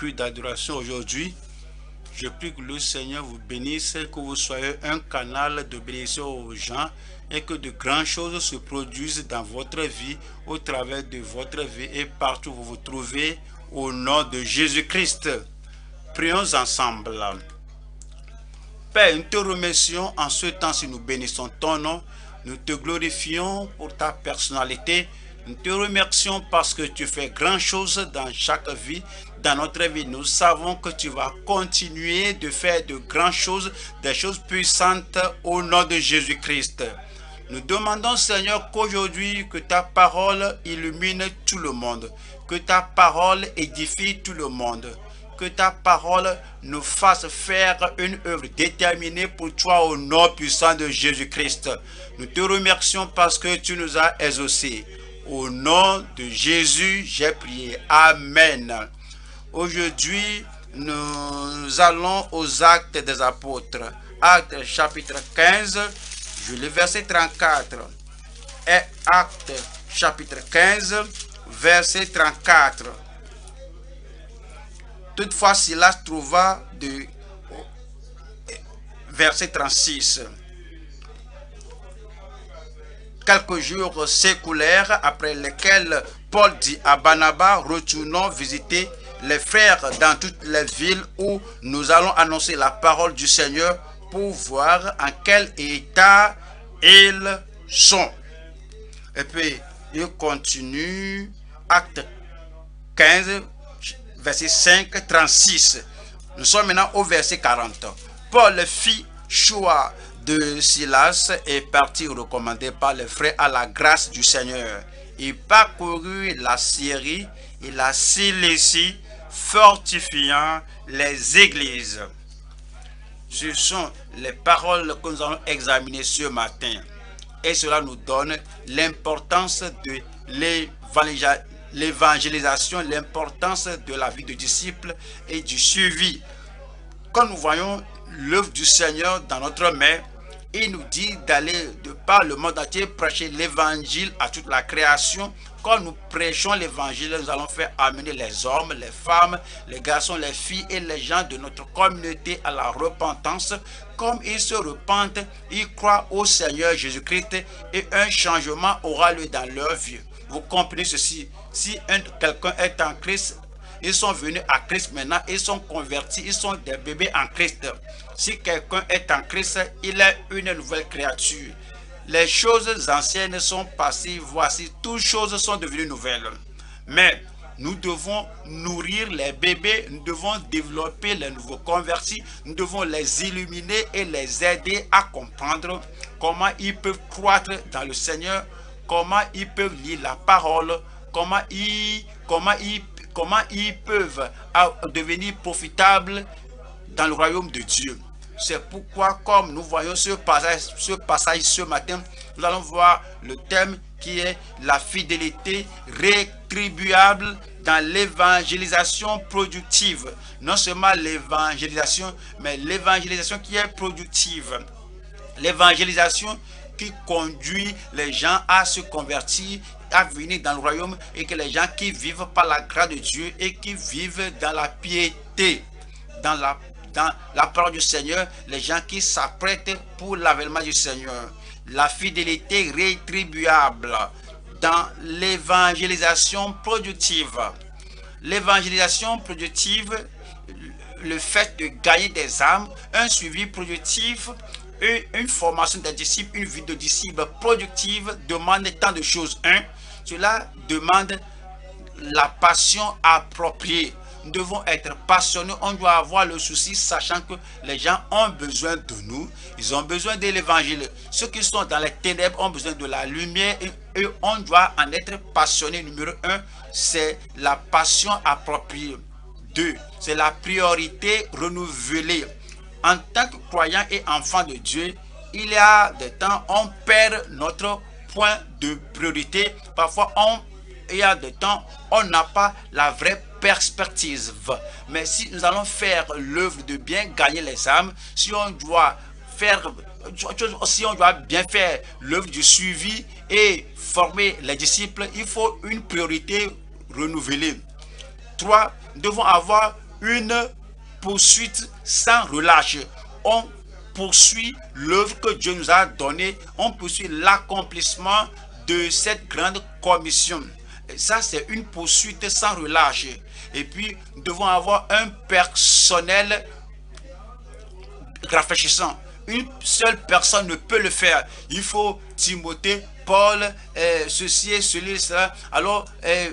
culte d'adoration aujourd'hui. Je prie que le Seigneur vous bénisse, que vous soyez un canal de bénédiction aux gens et que de grandes choses se produisent dans votre vie, au travers de votre vie et partout où vous vous trouvez, au nom de Jésus-Christ. Prions ensemble. Père, nous te remercions en ce temps si nous bénissons ton nom. Nous te glorifions pour ta personnalité. Nous te remercions parce que tu fais grandes choses dans chaque vie, dans notre vie. Nous savons que tu vas continuer de faire de grandes choses, des choses puissantes au nom de Jésus-Christ. Nous demandons, Seigneur, qu'aujourd'hui, que ta parole illumine tout le monde, que ta parole édifie tout le monde, que ta parole nous fasse faire une œuvre déterminée pour toi au nom puissant de Jésus-Christ. Nous te remercions parce que tu nous as exaucés. Au nom de Jésus, j'ai prié. Amen. Aujourd'hui, nous allons aux Actes des Apôtres. Actes chapitre 15, je lis verset 34. Et Actes chapitre 15, verset 34. Toutefois, Silas trouva de verset 36. Quelques jours s'écoulèrent après lesquels Paul dit à Barnabas, retournons visiter les frères dans toutes les villes où nous allons annoncer la parole du Seigneur pour voir en quel état ils sont. Et puis, il continue, Acte 15, verset 5, 36. Nous sommes maintenant au verset 40. Paul fit choix de Silas et partit recommandé par les frères à la grâce du Seigneur. Il parcourut la Syrie et la Cilicie, fortifiant les églises. Ce sont les paroles que nous allons examiner ce matin. Et cela nous donne l'importance de l'évangélisation, l'importance de la vie de disciple et du suivi. Quand nous voyons l'œuvre du Seigneur dans notre main, il nous dit d'aller de par le monde entier prêcher l'évangile à toute la création. Quand nous prêchons l'évangile, nous allons faire amener les hommes, les femmes, les garçons, les filles et les gens de notre communauté à la repentance. Comme ils se repentent, ils croient au Seigneur Jésus-Christ et un changement aura lieu dans leur vie. Vous comprenez ceci? Si quelqu'un est en Christ, ils sont venus à Christ maintenant, ils sont convertis, ils sont des bébés en Christ. Si quelqu'un est en Christ, il est une nouvelle créature. Les choses anciennes sont passées, voici, toutes choses sont devenues nouvelles. Mais nous devons nourrir les bébés, nous devons développer les nouveaux convertis, nous devons les illuminer et les aider à comprendre comment ils peuvent croître dans le Seigneur, comment ils peuvent lire la parole, comment ils peuvent devenir profitables dans le royaume de Dieu. C'est pourquoi, comme nous voyons ce passage ce matin, nous allons voir le thème qui est la fidélité rétribuable dans l'évangélisation productive. Non seulement l'évangélisation, mais l'évangélisation qui est productive. L'évangélisation qui conduit les gens à se convertir, à venir dans le royaume, et que les gens qui vivent par la grâce de Dieu et qui vivent dans la piété, dans la parole du Seigneur, les gens qui s'apprêtent pour l'avènement du Seigneur. La fidélité rétribuable dans l'évangélisation productive. L'évangélisation productive, le fait de gagner des âmes, un suivi productif, une formation des disciples, une vie de disciples productive demande tant de choses. Cela demande la passion appropriée. Nous devons être passionnés, on doit avoir le souci, sachant que les gens ont besoin de nous, ils ont besoin de l'évangile. Ceux qui sont dans les ténèbres ont besoin de la lumière et on doit en être passionné. Numéro 1, c'est la passion appropriée. 2, c'est la priorité renouvelée. En tant que croyant et enfant de Dieu, il y a des temps où on perd notre point de priorité. Parfois, il y a des temps où on n'a pas la vraie perspective. Mais si nous allons faire l'œuvre de bien gagner les âmes, si on doit bien faire l'œuvre du suivi et former les disciples, il faut une priorité renouvelée. 3, nous devons avoir une poursuite sans relâche. On poursuit l'œuvre que Dieu nous a donnée. On poursuit l'accomplissement de cette grande commission. Et ça, c'est une poursuite sans relâche. Et puis, nous devons avoir un personnel rafraîchissant. Une seule personne ne peut le faire. Il faut Timothée, Paul, ceci et cela. Alors,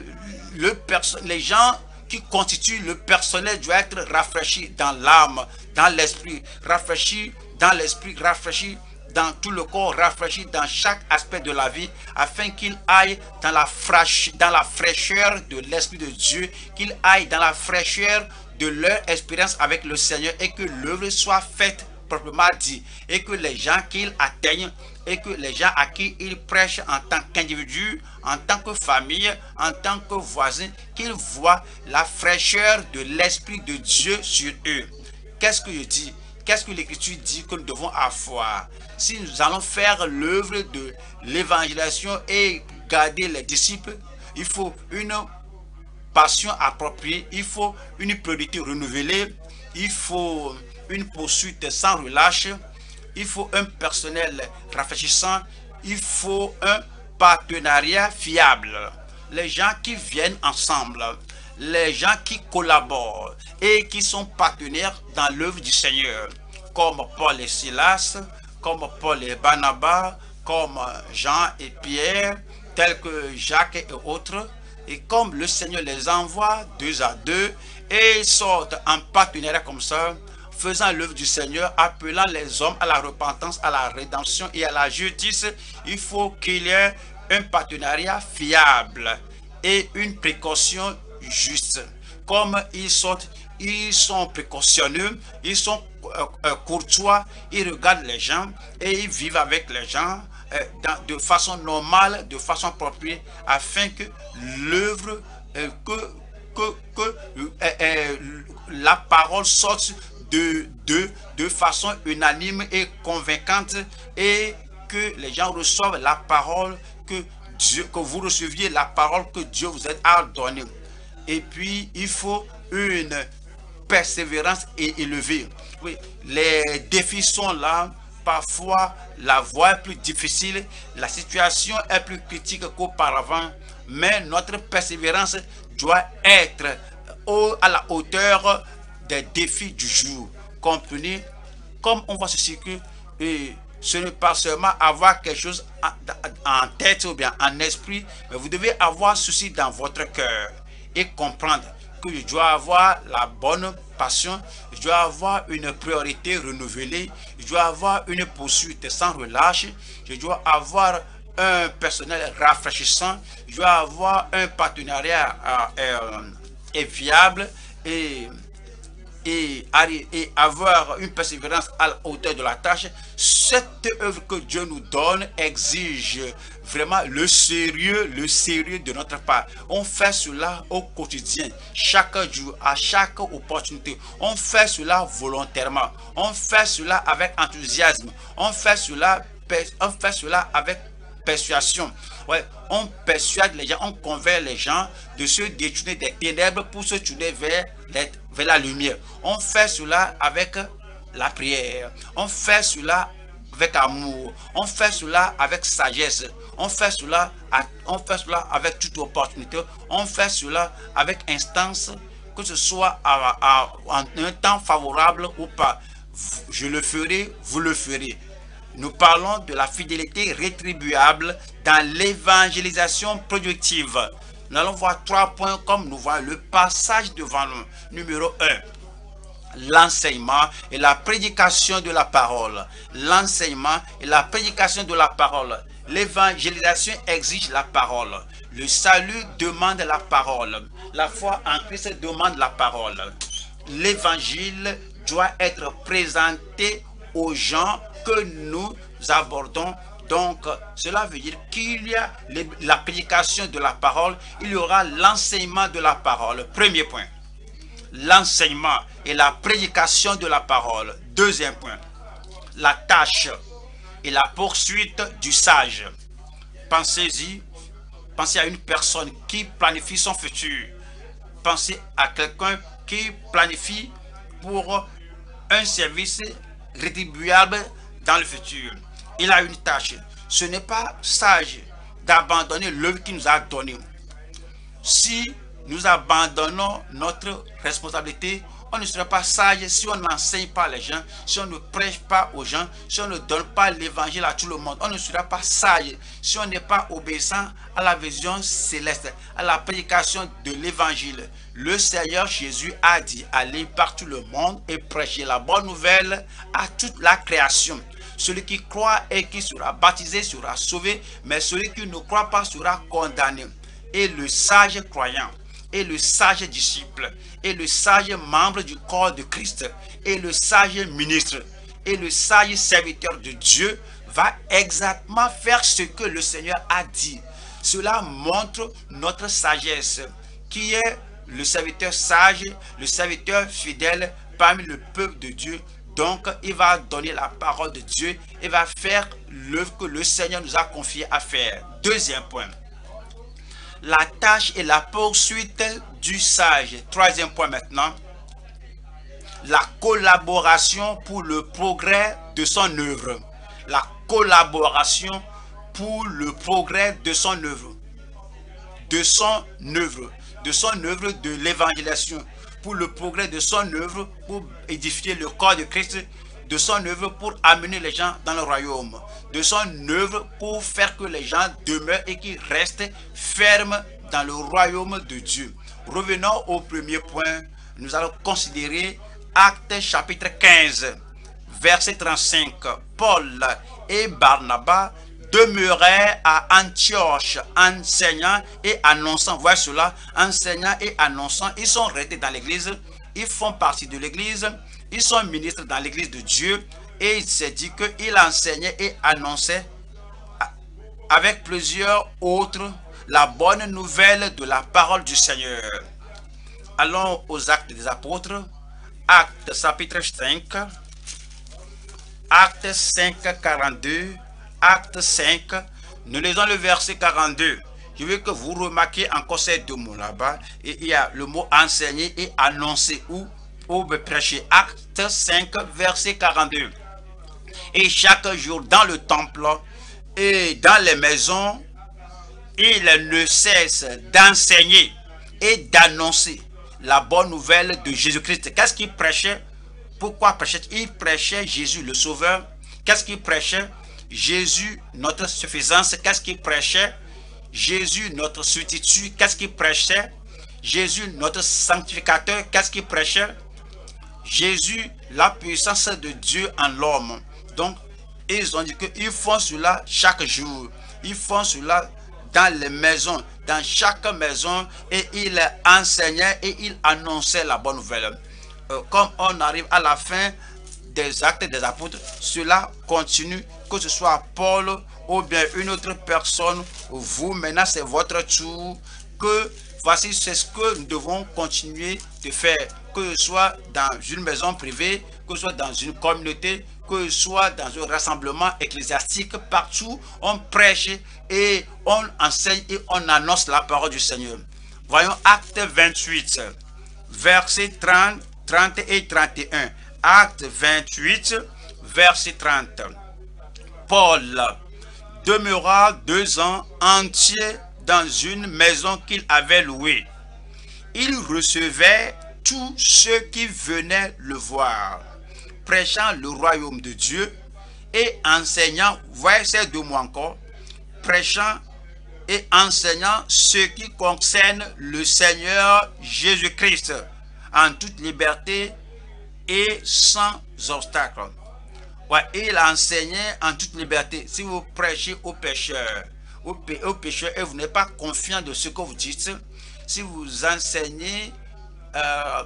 les gens qui constituent le personnel doivent être rafraîchis dans l'âme, dans l'esprit, rafraîchis dans l'esprit, rafraîchis dans tout le corps, rafraîchis dans chaque aspect de la vie, afin qu'il aille dans la fraîcheur de l'Esprit de Dieu, qu'il aille dans la fraîcheur de leur expérience avec le Seigneur, et que l'œuvre soit faite proprement dit, et que les gens qu'ils atteignent, et que les gens à qui ils prêchent en tant qu'individu, en tant que famille, en tant que voisin, qu'ils voient la fraîcheur de l'Esprit de Dieu sur eux. Qu'est-ce que je dis? Qu'est-ce que l'Écriture dit que nous devons avoir? Si nous allons faire l'œuvre de l'évangélisation et garder les disciples, il faut une passion appropriée, il faut une priorité renouvelée, il faut une poursuite sans relâche, il faut un personnel rafraîchissant, il faut un partenariat fiable. Les gens qui viennent ensemble, les gens qui collaborent et qui sont partenaires dans l'œuvre du Seigneur, comme Paul et Silas, comme Paul et Barnabas, comme Jean et Pierre, tels que Jacques et autres, et comme le Seigneur les envoie deux à deux, et ils sortent en partenariat comme ça, faisant l'œuvre du Seigneur, appelant les hommes à la repentance, à la rédemption et à la justice. Il faut qu'il y ait un partenariat fiable et une précaution juste. Comme ils sont précautionneux, ils sont courtois, ils regardent les gens et ils vivent avec les gens de façon normale, de façon appropriée, afin que l'œuvre, la parole sorte de façon unanime et convaincante, et que les gens reçoivent la parole que vous receviez, la parole que Dieu vous a donnée. Et puis, il faut une persévérance élevée. Oui, les défis sont là. Parfois, la voie est plus difficile, la situation est plus critique qu'auparavant, mais notre persévérance doit être à la hauteur des défis du jour. Comprenez, comme on voit ceci, que ce n'est pas seulement avoir quelque chose en tête ou bien en esprit, mais vous devez avoir ceci dans votre cœur et comprendre que je dois avoir la bonne passion, je dois avoir une priorité renouvelée, je dois avoir une poursuite sans relâche, je dois avoir un personnel rafraîchissant, je dois avoir un partenariat fiable et avoir une persévérance à la hauteur de la tâche. Cette œuvre que Dieu nous donne exige vraiment le sérieux de notre part. On fait cela au quotidien, chaque jour, à chaque opportunité. On fait cela volontairement. On fait cela avec enthousiasme. On fait cela avec persuasion. Ouais, on persuade les gens, on convainc les gens de se détourner des ténèbres pour se tourner vers la lumière. On fait cela avec la prière. On fait cela avec amour. On fait cela avec sagesse. On fait cela avec toute opportunité. On fait cela avec instance, que ce soit en un temps favorable ou pas. Je le ferai, vous le ferez. Nous parlons de la fidélité rétribuable dans l'évangélisation productive. Nous allons voir 3 points comme nous voyons le passage devant nous. Numéro 1. L'enseignement et la prédication de la parole. L'enseignement et la prédication de la parole. L'évangélisation exige la parole. Le salut demande la parole. La foi en Christ demande la parole. L'évangile doit être présenté aux gens que nous abordons. Donc, cela veut dire qu'il y a la prédication de la parole, il y aura l'enseignement de la parole. Premier point, l'enseignement et la prédication de la parole. Deuxième point, la tâche et la poursuite du sage. Pensez-y, pensez à une personne qui planifie son futur. Pensez à quelqu'un qui planifie pour un service rétribuable dans le futur. Il a une tâche. Ce n'est pas sage d'abandonner l'œuvre qu'il nous a donnée. Si nous abandonnons notre responsabilité, on ne sera pas sage si on n'enseigne pas les gens, si on ne prêche pas aux gens, si on ne donne pas l'évangile à tout le monde. On ne sera pas sage si on n'est pas obéissant à la vision céleste, à la prédication de l'évangile. Le Seigneur Jésus a dit: allez par tout le monde et prêchez la bonne nouvelle à toute la création. Celui qui croit et qui sera baptisé sera sauvé, mais celui qui ne croit pas sera condamné. Et le sage croyant, et le sage disciple, et le sage membre du corps de Christ, et le sage ministre, et le sage serviteur de Dieu va exactement faire ce que le Seigneur a dit. Cela montre notre sagesse, qui est le serviteur sage, le serviteur fidèle parmi le peuple de Dieu. Donc, il va donner la parole de Dieu et va faire l'œuvre que le Seigneur nous a confié à faire. Deuxième point, la tâche et la poursuite du sage. Troisième point maintenant, la collaboration pour le progrès de son œuvre. La collaboration pour le progrès de son œuvre. De son œuvre de l'évangélisation. Pour le progrès de son œuvre, pour édifier le corps de Christ, de son œuvre pour amener les gens dans le royaume, de son œuvre pour faire que les gens demeurent et qu'ils restent fermes dans le royaume de Dieu. Revenons au premier point, nous allons considérer Actes chapitre 15, verset 35. Paul et Barnabas demeuraient à Antioche, enseignant et annonçant. Voyez cela, enseignant et annonçant. Ils sont restés dans l'église, ils font partie de l'église, ils sont ministres dans l'église de Dieu. Et il s'est dit qu'il enseignait et annonçait avec plusieurs autres la bonne nouvelle de la parole du Seigneur. Allons aux Actes des Apôtres, Actes chapitre 5, Actes 5, 42. Acte 5, nous lisons le verset 42. Je veux que vous remarquiez encore ces deux mots là-bas. Et il y a le mot enseigner et annoncer ou prêcher. Acte 5, verset 42. Et chaque jour dans le temple et dans les maisons, il ne cesse d'enseigner et d'annoncer la bonne nouvelle de Jésus-Christ. Qu'est-ce qu'il prêchait? Pourquoi prêchait-il? Il prêchait Jésus le Sauveur. Qu'est-ce qu'il prêchait? Jésus, notre suffisance. Qu'est-ce qu'il prêchait? Jésus, notre substitut. Qu'est-ce qu'il prêchait? Jésus, notre sanctificateur. Qu'est-ce qu'il prêchait? Jésus, la puissance de Dieu en l'homme. Donc, ils ont dit qu'ils font cela chaque jour. Ils font cela dans les maisons, dans chaque maison, et ils enseignaient et ils annonçaient la bonne nouvelle. Comme on arrive à la fin des Actes des Apôtres, cela continue, que ce soit Paul ou bien une autre personne, vous maintenant c'est votre tour, que voici c'est ce que nous devons continuer de faire, que ce soit dans une maison privée, que ce soit dans une communauté, que ce soit dans un rassemblement ecclésiastique, partout on prêche et on enseigne et on annonce la parole du Seigneur. Voyons Acte 28, versets 30 et 31. Acte 28, verset 30. Paul demeura 2 ans entiers dans une maison qu'il avait louée. Il recevait tous ceux qui venaient le voir, prêchant le royaume de Dieu et enseignant, voyez ces 2 mots encore, prêchant et enseignant ce qui concerne le Seigneur Jésus-Christ en toute liberté et sans obstacle. Ouais, il enseignait en toute liberté. Si vous prêchez aux pécheurs, et vous n'êtes pas confiant de ce que vous dites, si vous enseignez à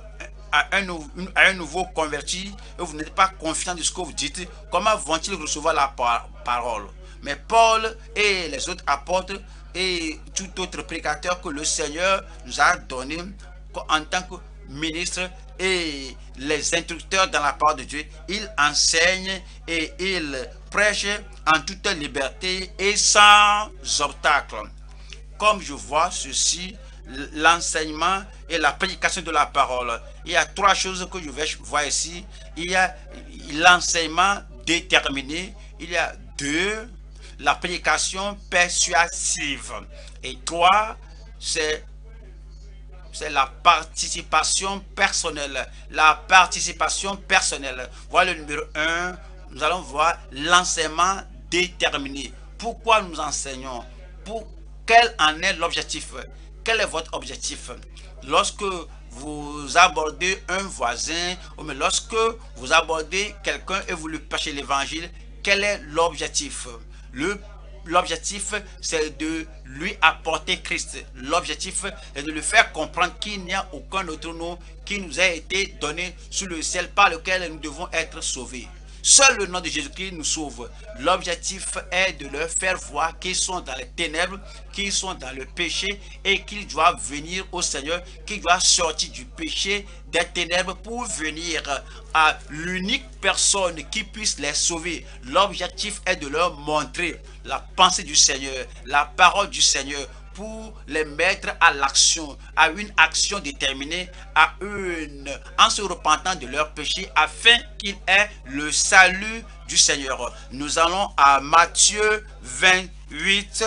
un nouveau converti et vous n'êtes pas confiant de ce que vous dites, comment vont-ils recevoir la parole? Mais Paul et les autres apôtres et tout autre prédicateur que le Seigneur nous a donné en tant que ministre et les instructeurs dans la parole de Dieu, ils enseignent et ils prêchent en toute liberté et sans obstacle. Comme je vois ceci l'enseignement et la prédication de la parole. Il y a trois choses que je vais voir ici. Il y a l'enseignement déterminé. Il y a deux, la prédication persuasive. Et trois, c'est la participation personnelle. La participation personnelle. Voilà le numéro 1. Nous allons voir l'enseignement déterminé. Pourquoi nous enseignons? Quel en est l'objectif? Quel est votre objectif? Lorsque vous abordez un voisin, ou mais lorsque vous abordez quelqu'un et vous lui prêchez l'évangile, quel est l'objectif? L'objectif, c'est de lui apporter Christ. L'objectif est de lui faire comprendre qu'il n'y a aucun autre nom qui nous a été donné sous le ciel par lequel nous devons être sauvés. Seul le nom de Jésus-Christ nous sauve. L'objectif est de leur faire voir qu'ils sont dans les ténèbres, qu'ils sont dans le péché et qu'ils doivent venir au Seigneur, qu'ils doivent sortir du péché, des ténèbres pour venir à l'unique personne qui puisse les sauver. L'objectif est de leur montrer la pensée du Seigneur, la parole du Seigneur, pour les mettre à l'action, à une action déterminée, en se repentant de leurs péchés, afin qu'ils aient le salut du Seigneur. Nous allons à Matthieu 28,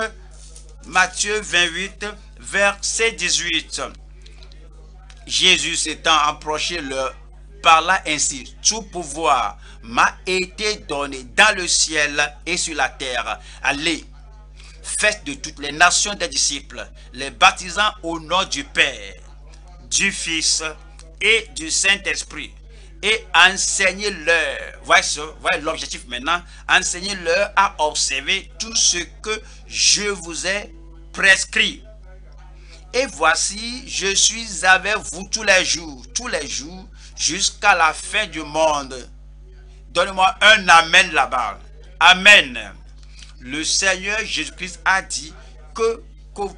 verset 18. Jésus s'étant approché leur parla ainsi: tout pouvoir m'a été donné dans le ciel et sur la terre. Allez, faites de toutes les nations des disciples, les baptisant au nom du Père, du Fils et du Saint-Esprit, et enseignez-leur, voyez l'objectif maintenant, enseignez-leur à observer tout ce que je vous ai prescrit. Et voici, je suis avec vous tous les jours, jusqu'à la fin du monde. Donnez-moi un amen là-bas. Amen. Le Seigneur Jésus-Christ a dit qu'on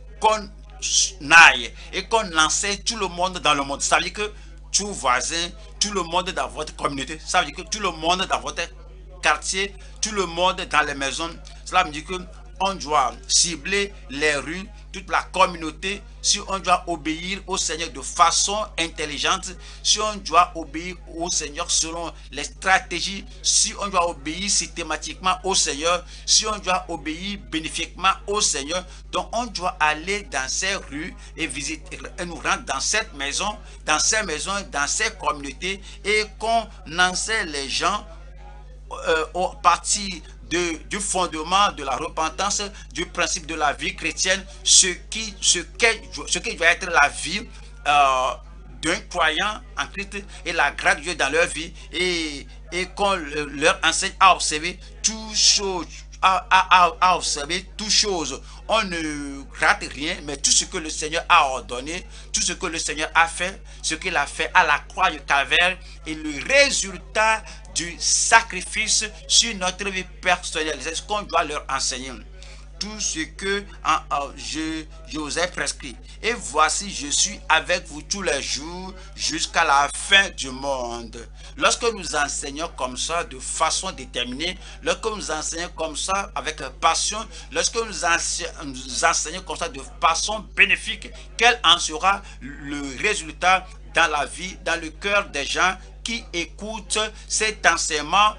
aille et qu'on enseigne tout le monde dans le monde. Ça veut dire que tout voisin, tout le monde dans votre communauté, ça veut dire que tout le monde dans votre quartier, tout le monde dans les maisons. Cela veut dire qu'on doit cibler les rues, toute la communauté, si on doit obéir au Seigneur de façon intelligente, si on doit obéir au Seigneur selon les stratégies, si on doit obéir systématiquement au Seigneur, si on doit obéir bénéfiquement au Seigneur, donc on doit aller dans ces rues et visiter et nous rendre dans cette maison, dans ces maisons, dans ces communautés, et qu'on enseigne les gens au parti du fondement de la repentance, du principe de la vie chrétienne, ce qui doit être la vie d'un croyant en Christ et la grâce de Dieu dans leur vie, et qu'on leur enseigne à observer toutes choses, à observer toutes choses. On ne rate rien, mais tout ce que le Seigneur a ordonné, tout ce que le Seigneur a fait, ce qu'il a fait à la croix du Calvaire, et le résultat du sacrifice sur notre vie personnelle. C'est ce qu'on doit leur enseigner. Tout ce que je vous ai prescrit. Et voici, je suis avec vous tous les jours jusqu'à la fin du monde. Lorsque nous enseignons comme ça de façon déterminée, lorsque nous enseignons comme ça avec passion, lorsque nous enseignons comme ça de façon bénéfique, quel en sera le résultat dans la vie, dans le cœur des gens qui écoutent cet enseignement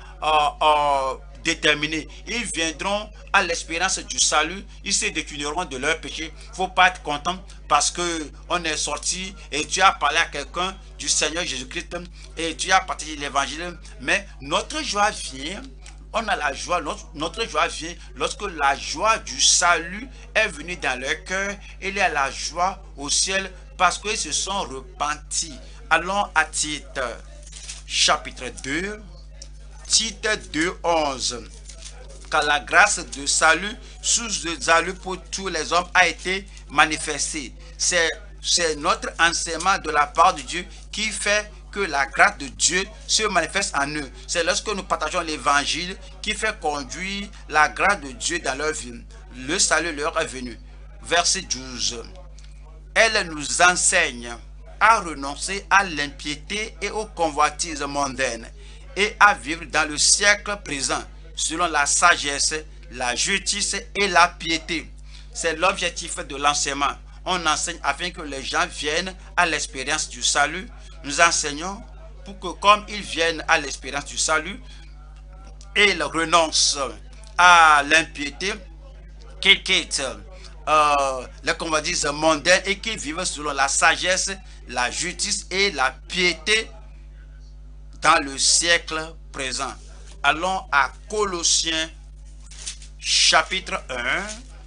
déterminé? Ils viendront à l'espérance du salut, ils se détourneront de leur péché. Il ne faut pas être content parce que on est sorti et tu as parlé à quelqu'un du Seigneur Jésus-Christ et tu as partagé l'évangile, mais notre joie vient. On a la joie, notre joie vient lorsque la joie du salut est venue dans leur cœur. Il y a la joie au ciel parce qu'ils se sont repentis. Allons à Tite, chapitre 2, Tite 2, 11. Car la grâce de salut, source de salut pour tous les hommes, a été manifestée. C'est notre enseignement de la part de Dieu qui fait que la grâce de Dieu se manifeste en eux. C'est lorsque nous partageons l'évangile qui fait conduire la grâce de Dieu dans leur vie. Le salut leur est venu. Verset 12. Elle nous enseigne à renoncer à l'impiété et aux convoitises mondaines et à vivre dans le siècle présent selon la sagesse, la justice et la piété. C'est l'objectif de l'enseignement. on enseigne afin que les gens viennent à l'expérience du salut. Nous enseignons pour que comme ils viennent à l'expérience du salut, ils renoncent à l'impiété, qu'ils quittent les convoitises mondaines et qu'ils vivent selon la sagesse, la justice et la piété dans le siècle présent. Allons à Colossiens chapitre 1,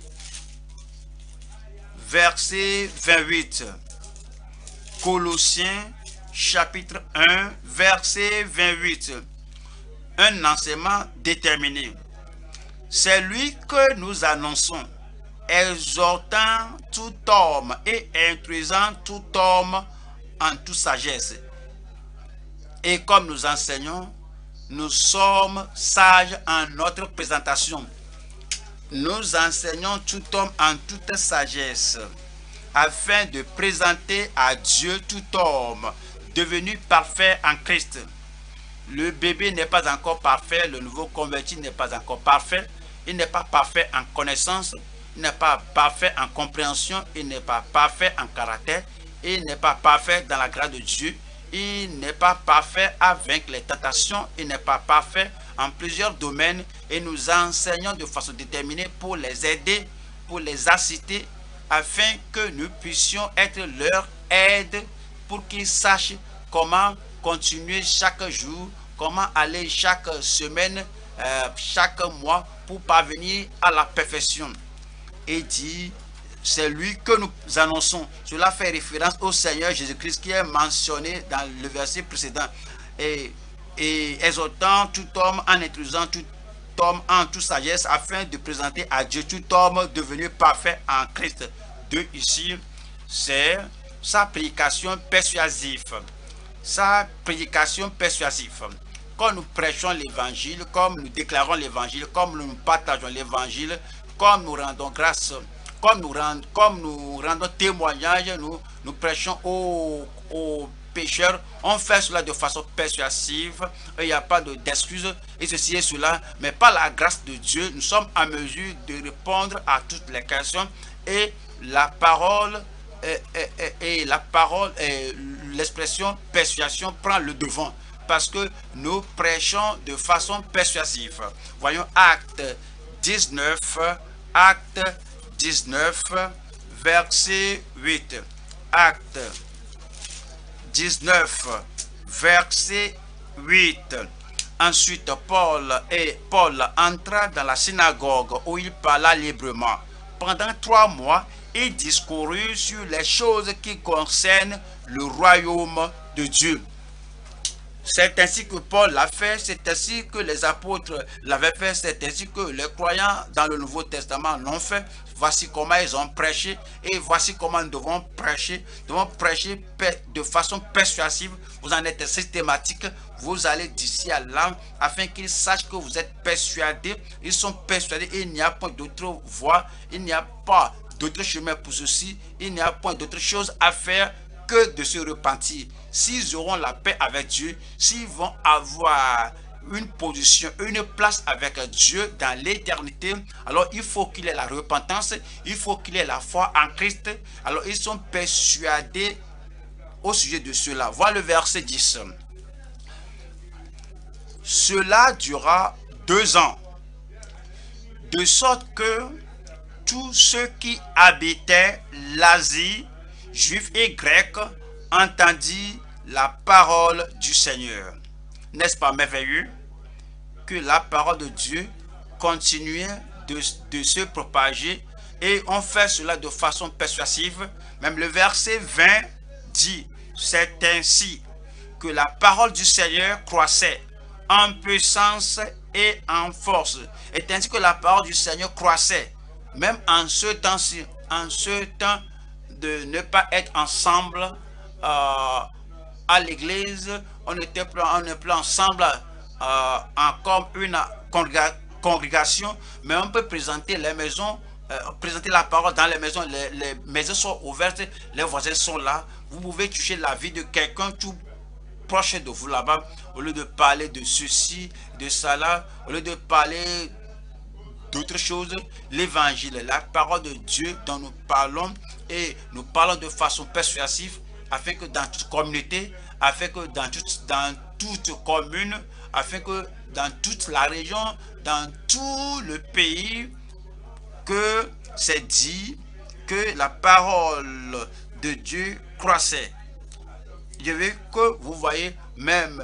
verset 28. Colossiens chapitre 1, verset 28. Un enseignement déterminé. C'est lui que nous annonçons, exhortant tout homme et instruisant tout homme en toute sagesse. Et comme nous enseignons, nous sommes sages en notre présentation. Nous enseignons tout homme en toute sagesse, afin de présenter à Dieu tout homme devenu parfait en Christ. Le bébé n'est pas encore parfait, le nouveau converti n'est pas encore parfait, il n'est pas parfait en connaissance, il n'est pas parfait en compréhension, il n'est pas parfait en caractère, il n'est pas parfait dans la grâce de Dieu, il n'est pas parfait à vaincre les tentations, il n'est pas parfait en plusieurs domaines et nous enseignons de façon déterminée pour les aider, pour les assister, afin que nous puissions être leur aide pour qu'ils sachent comment continuer chaque jour, comment aller chaque semaine, chaque mois pour parvenir à la perfection. Et dit, c'est lui que nous annonçons. Cela fait référence au Seigneur Jésus-Christ qui est mentionné dans le verset précédent. Et exhortant tout homme en introduisant tout homme en toute sagesse afin de présenter à Dieu tout homme devenu parfait en Christ. De ici, c'est sa prédication persuasive. Sa prédication persuasive. Quand nous prêchons l'évangile, comme nous déclarons l'évangile, comme nous partageons l'évangile, comme nous rendons grâce, comme nous rendons témoignage, nous prêchons aux pécheurs, on fait cela de façon persuasive, il n'y a pas d'excuses, et ceci et cela, mais par la grâce de Dieu, nous sommes en mesure de répondre à toutes les questions, et la parole, l'expression persuasion prend le devant, parce que nous prêchons de façon persuasive. Voyons Acte 19, verset 8. Acte 19, verset 8. Ensuite, Paul entra dans la synagogue où il parla librement. Pendant 3 mois, il discourut sur les choses qui concernent le royaume de Dieu. C'est ainsi que Paul l'a fait, c'est ainsi que les apôtres l'avaient fait, c'est ainsi que les croyants dans le Nouveau Testament l'ont fait. Voici comment ils ont prêché et voici comment nous devons prêcher. Nous devons prêcher de façon persuasive. Vous en êtes systématique. Vous allez d'ici à là afin qu'ils sachent que vous êtes persuadés. Ils sont persuadés et il n'y a pas d'autre voie. Il n'y a pas d'autre chemin pour ceci. Il n'y a pas d'autre chose à faire que de se repentir. S'ils auront la paix avec Dieu, s'ils vont avoir une position, une place avec Dieu dans l'éternité, alors il faut qu'il ait la repentance, il faut qu'il ait la foi en Christ. Alors ils sont persuadés au sujet de cela. Voilà le verset 10. Cela dura 2 ans, de sorte que tous ceux qui habitaient l'Asie, juifs et grecs, entendirent la parole du Seigneur. N'est-ce pas merveilleux que la parole de Dieu continuait de se propager et on fait cela de façon persuasive. Même le verset 20 dit, c'est ainsi que la parole du Seigneur croissait en puissance et en force. Et ainsi que la parole du Seigneur croissait, même en ce temps-ci, en ce temps de ne pas être ensemble à l'église, on n'est plus ensemble comme une congrégation, mais on peut présenter les maisons, présenter la parole dans les maisons, les maisons sont ouvertes, les voisins sont là, vous pouvez toucher la vie de quelqu'un tout proche de vous là-bas, au lieu de parler de ceci, de ça là, au lieu de parler d'autres choses, l'évangile, la parole de Dieu dont nous parlons, et nous parlons de façon persuasive, afin que dans toute communauté, afin que dans toute commune, afin que dans toute la région, dans tout le pays, que c'est dit que la parole de Dieu croissait. Je veux que vous voyez, même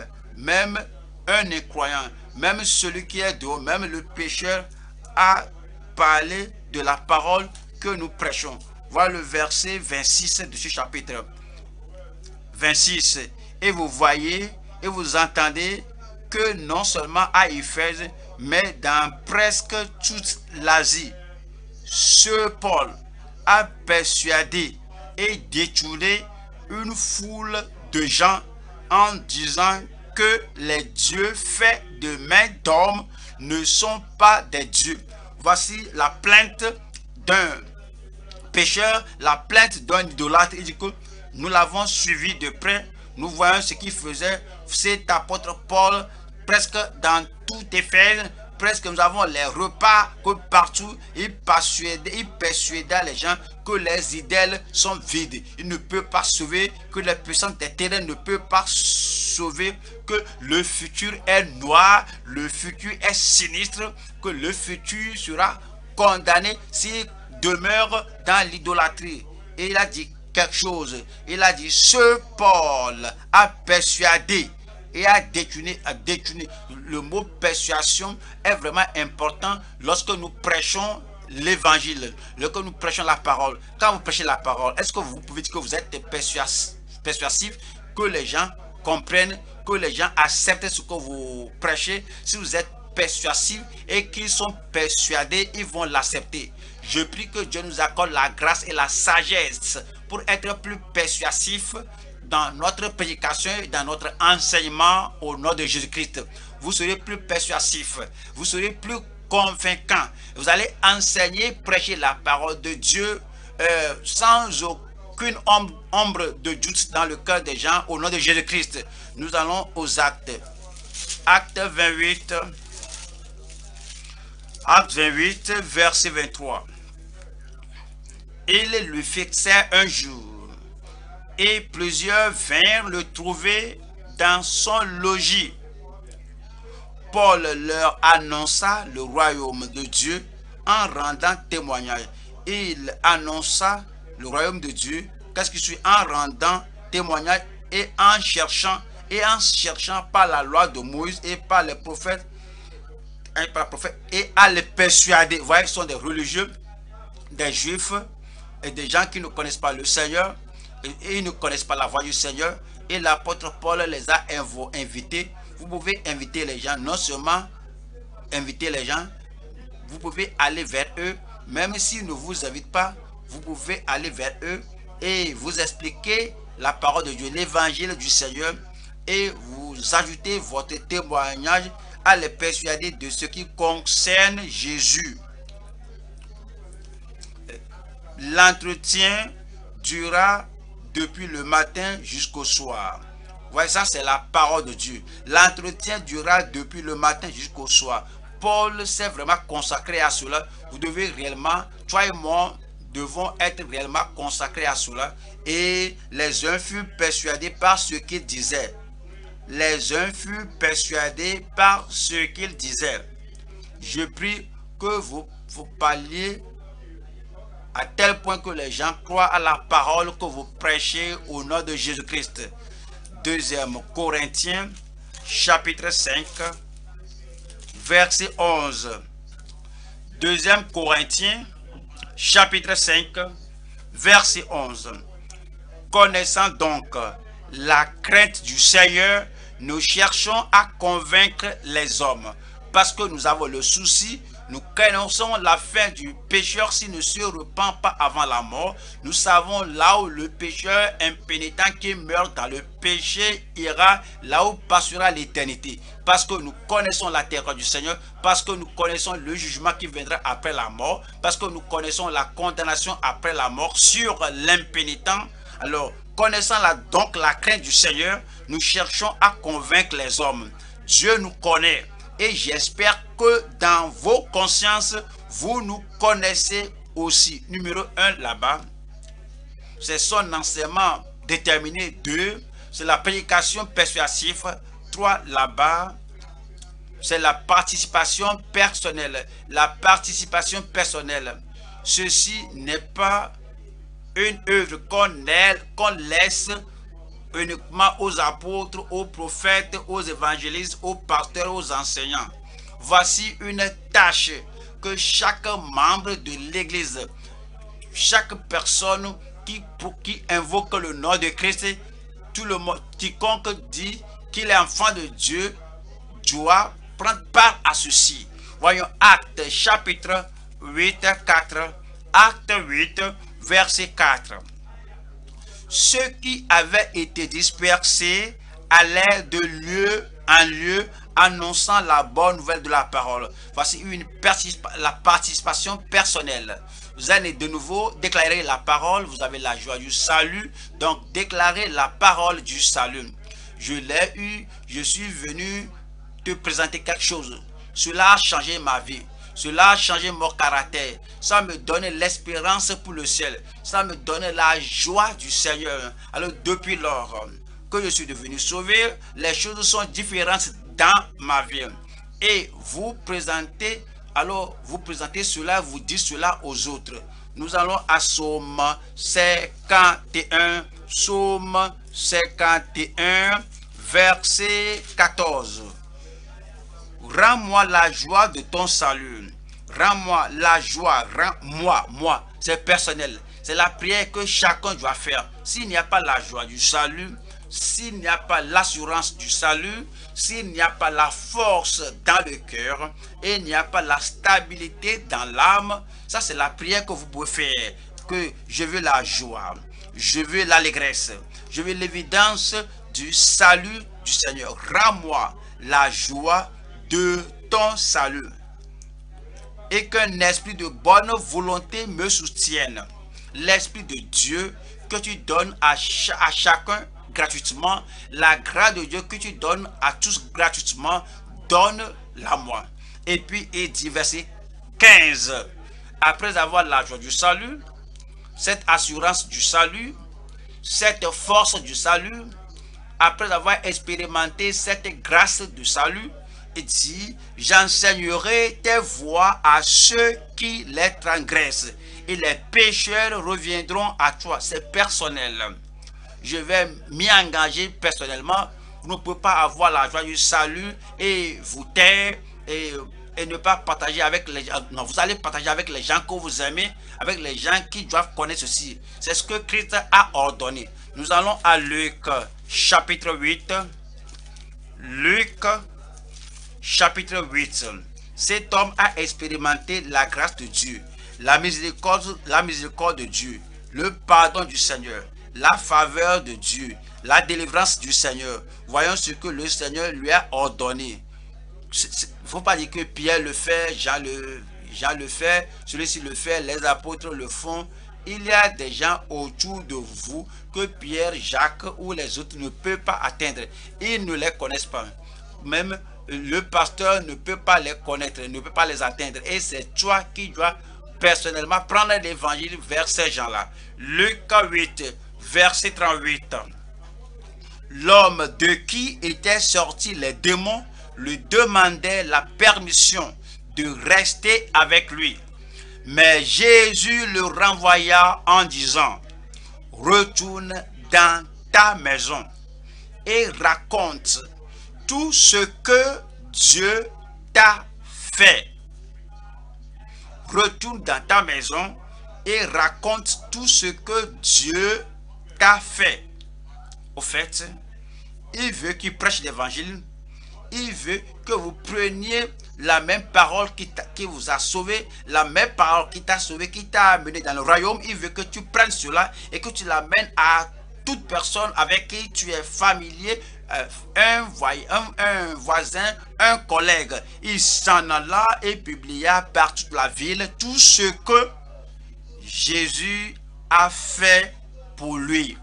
un incroyant, même celui qui est dehors, même le pécheur a parlé de la parole que nous prêchons. Voilà le verset 26 de ce chapitre 26. Et vous voyez et vous entendez que non seulement à Éphèse, mais dans presque toute l'Asie, ce Paul a persuadé et détourné une foule de gens en disant que les dieux faits de main d'homme ne sont pas des dieux. Voici la plainte d'un pécheur, la plainte d'un idolâtre. Il dit que nous l'avons suivi de près. Nous voyons ce qu'il faisait. Cet apôtre Paul, presque dans tout Éphèse, presque nous avons les repas que partout, il persuada les gens que les idoles sont vides. Il ne peut pas sauver, que les puissances des ténèbres ne peuvent pas sauver, que le futur est noir, le futur est sinistre, que le futur sera condamné s'il demeure dans l'idolâtrie. Et il a dit quelque chose. Il a dit, ce Paul a persuadé et a détourné. Le mot persuasion est vraiment important lorsque nous prêchons l'évangile, lorsque nous prêchons la parole. Quand vous prêchez la parole, est-ce que vous pouvez dire que vous êtes persuasif, que les gens comprennent, que les gens acceptent ce que vous prêchez? Si vous êtes persuasif et qu'ils sont persuadés, ils vont l'accepter. Je prie que Dieu nous accorde la grâce et la sagesse pour être plus persuasif dans notre prédication et dans notre enseignement au nom de Jésus-Christ. Vous serez plus persuasif, vous serez plus convaincant. Vous allez enseigner, prêcher la parole de Dieu sans aucune ombre de doute dans le cœur des gens au nom de Jésus-Christ. Nous allons aux actes. Acte 28, verset 23. Il lui fixait un jour, et plusieurs vinrent le trouver dans son logis. Paul leur annonça le royaume de Dieu en rendant témoignage. Il annonça le royaume de Dieu, qu'est-ce qui suit? En rendant témoignage et en cherchant par la loi de Moïse et par les prophètes, et à les persuader. Vous voyez, ce sont des religieux, des juifs et des gens qui ne connaissent pas le Seigneur, et ils ne connaissent pas la voix du Seigneur, et l'apôtre Paul les a invités. Vous pouvez inviter les gens, non seulement inviter les gens, vous pouvez aller vers eux, même s'ils ne vous invitent pas, vous pouvez aller vers eux et vous expliquer la parole de Dieu, l'évangile du Seigneur, et vous ajoutez votre témoignage à les persuader de ce qui concerne Jésus. L'entretien dura depuis le matin jusqu'au soir. Voyez, ça c'est la parole de Dieu. L'entretien dura depuis le matin jusqu'au soir. Paul s'est vraiment consacré à cela. Vous devez réellement, toi et moi, devons être réellement consacrés à cela. Et les uns furent persuadés par ce qu'il disait. Les uns furent persuadés par ce qu'il disait. Je prie que vous parliez à tel point que les gens croient à la parole que vous prêchez au nom de Jésus-Christ. 2 Corinthiens, chapitre 5, verset 11. 2 Corinthiens, chapitre 5, verset 11. Connaissant donc la crainte du Seigneur, nous cherchons à convaincre les hommes, parce que nous avons le souci. Nous connaissons la fin du pécheur s'il ne se repent pas avant la mort. Nous savons là où le pécheur impénitent qui meurt dans le péché ira, là où passera l'éternité. Parce que nous connaissons la terreur du Seigneur, parce que nous connaissons le jugement qui viendra après la mort, parce que nous connaissons la condamnation après la mort sur l'impénitent. Alors, connaissant donc la crainte du Seigneur, nous cherchons à convaincre les hommes. Dieu nous connaît. Et j'espère que dans vos consciences, Vous nous connaissez aussi. Numéro 1 là-bas, c'est son enseignement déterminé. 2, c'est la prédication persuasive. 3 là-bas, c'est la participation personnelle. La participation personnelle. Ceci n'est pas une œuvre qu'on laisse uniquement aux apôtres, aux prophètes, aux évangélistes, aux pasteurs, aux enseignants. Voici une tâche que chaque membre de l'Église, chaque personne qui invoque le nom de Christ, tout le monde, quiconque dit qu'il est enfant de Dieu, doit prendre part à ceci. Voyons Actes chapitre 8, 4. Acte 8, verset 4. Ceux qui avaient été dispersés allaient de lieu en lieu annonçant la bonne nouvelle de la parole. Voici la participation personnelle. Vous allez de nouveau déclarer la parole, vous avez la joie du salut, donc déclarez la parole du salut. Je l'ai eu, je suis venu te présenter quelque chose. Cela a changé ma vie. Cela a changé mon caractère. Ça me donne l'espérance pour le ciel. Ça me donne la joie du Seigneur. Alors depuis lors que je suis devenu sauvé, les choses sont différentes dans ma vie. Et vous présentez, alors vous présentez cela, vous dites cela aux autres. Nous allons à Psaume 51. Psaume 51, verset 14. Rends-moi la joie de ton salut. Rends-moi la joie. Rends-moi. C'est personnel. C'est la prière que chacun doit faire. S'il n'y a pas la joie du salut, s'il n'y a pas l'assurance du salut, s'il n'y a pas la force dans le cœur, et il n'y a pas la stabilité dans l'âme, ça c'est la prière que vous pouvez faire. Que je veux la joie, je veux l'allégresse, je veux l'évidence du salut du Seigneur. Rends-moi la joie de ton salut, et qu'un esprit de bonne volonté me soutienne. L'esprit de Dieu que tu donnes à chacun gratuitement, la grâce de Dieu que tu donnes à tous gratuitement, donne-la moi. Et puis il dit verset 15, après avoir la joie du salut, cette assurance du salut, cette force du salut, après avoir expérimenté cette grâce du salut, il dit, j'enseignerai tes voies à ceux qui les transgressent, et les pécheurs reviendront à toi. C'est personnel. Je vais m'y engager personnellement. Vous ne pouvez pas avoir la joie du salut et vous taire et ne pas partager avec les gens. Non, vous allez partager avec les gens que vous aimez, avec les gens qui doivent connaître ceci. C'est ce que Christ a ordonné. Nous allons à Luc chapitre 8. Luc chapitre 8. Cet homme a expérimenté la grâce de Dieu, la miséricorde de Dieu, le pardon du Seigneur, la faveur de Dieu, la délivrance du Seigneur. Voyons ce que le Seigneur lui a ordonné. Il ne faut pas dire que Pierre le fait, Jean le fait, celui-ci le fait, les apôtres le font. Il y a des gens autour de vous que Pierre, Jacques ou les autres ne peuvent pas atteindre. Ils ne les connaissent pas. Même le pasteur ne peut pas les connaître, ne peut pas les atteindre. Et c'est toi qui dois personnellement prendre l'évangile vers ces gens-là. Luc 8, verset 38. L'homme de qui étaient sortis les démons lui demandait la permission de rester avec lui. Mais Jésus le renvoya en disant, retourne dans ta maison et raconte tout ce que Dieu t'a fait. Retourne dans ta maison et raconte tout ce que Dieu t'a fait. Au fait, il veut qu'il prêche l'évangile. Il veut que vous preniez la même parole qui vous a sauvé, la même parole qui t'a sauvé, qui t'a amené dans le royaume. Il veut que tu prennes cela et que tu l'amènes à toute personne avec qui tu es familier, un voisin, un collègue. Il s'en alla et publia par toute la ville tout ce que Jésus a fait pour lui.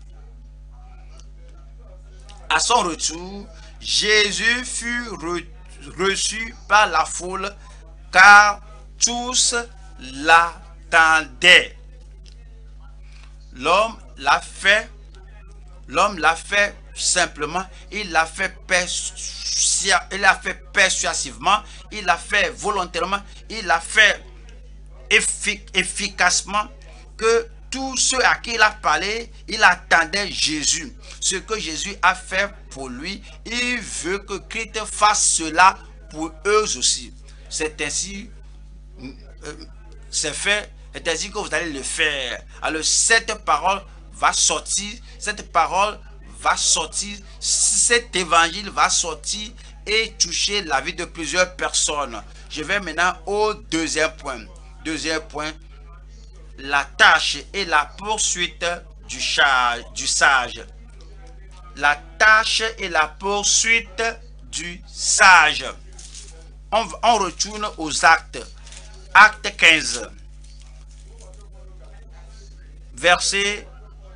À son retour, Jésus fut reçu par la foule car tous l'attendaient. L'homme l'a fait simplement, il l'a fait persuasivement, il l'a fait volontairement, il l'a fait efficacement, que tous ceux à qui il a parlé, il attendait Jésus. Ce que Jésus a fait pour lui, il veut que Christ fasse cela pour eux aussi. C'est ainsi, c'est fait, c'est ainsi que vous allez le faire. Alors cette parole va sortir, cet évangile va sortir et toucher la vie de plusieurs personnes. Je vais maintenant au deuxième point. La tâche et la poursuite du sage. La tâche et la poursuite du sage. On retourne aux actes. Acte 15. Verset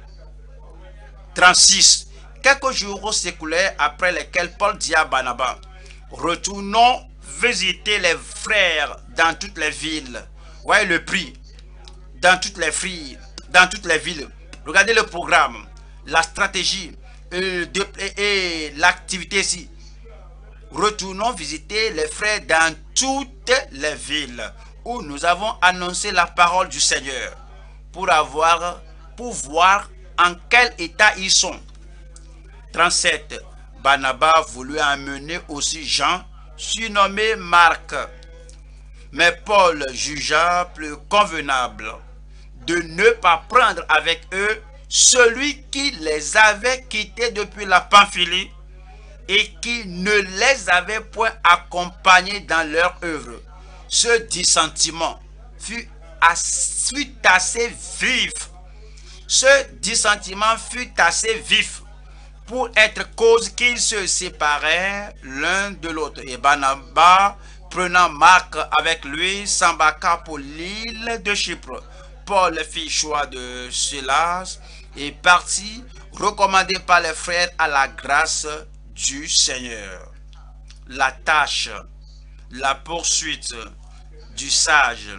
36. Quelques jours s'écoulèrent après lesquels Paul dit à Barnabas: retournons visiter les frères dans toutes les villes. Voyez le prix. Dans toutes les villes. Regardez le programme, la stratégie et l'activité ici. Retournons visiter les frères dans toutes les villes où nous avons annoncé la parole du Seigneur pour voir en quel état ils sont. 37. Barnabas voulut amener aussi Jean, surnommé Marc. Mais Paul jugea plus convenable de ne pas prendre avec eux celui qui les avait quittés depuis la Pamphylie et qui ne les avait point accompagnés dans leur œuvre. Ce dissentiment fut assez vif. Ce dissentiment fut assez vif pour être cause qu'ils se séparèrent l'un de l'autre. Et Barnabas, prenant Marc avec lui, s'embarqua pour l'île de Chypre. Paul fit choix de Silas et partit, recommandé par les frères à la grâce du Seigneur. La tâche, la poursuite du sage.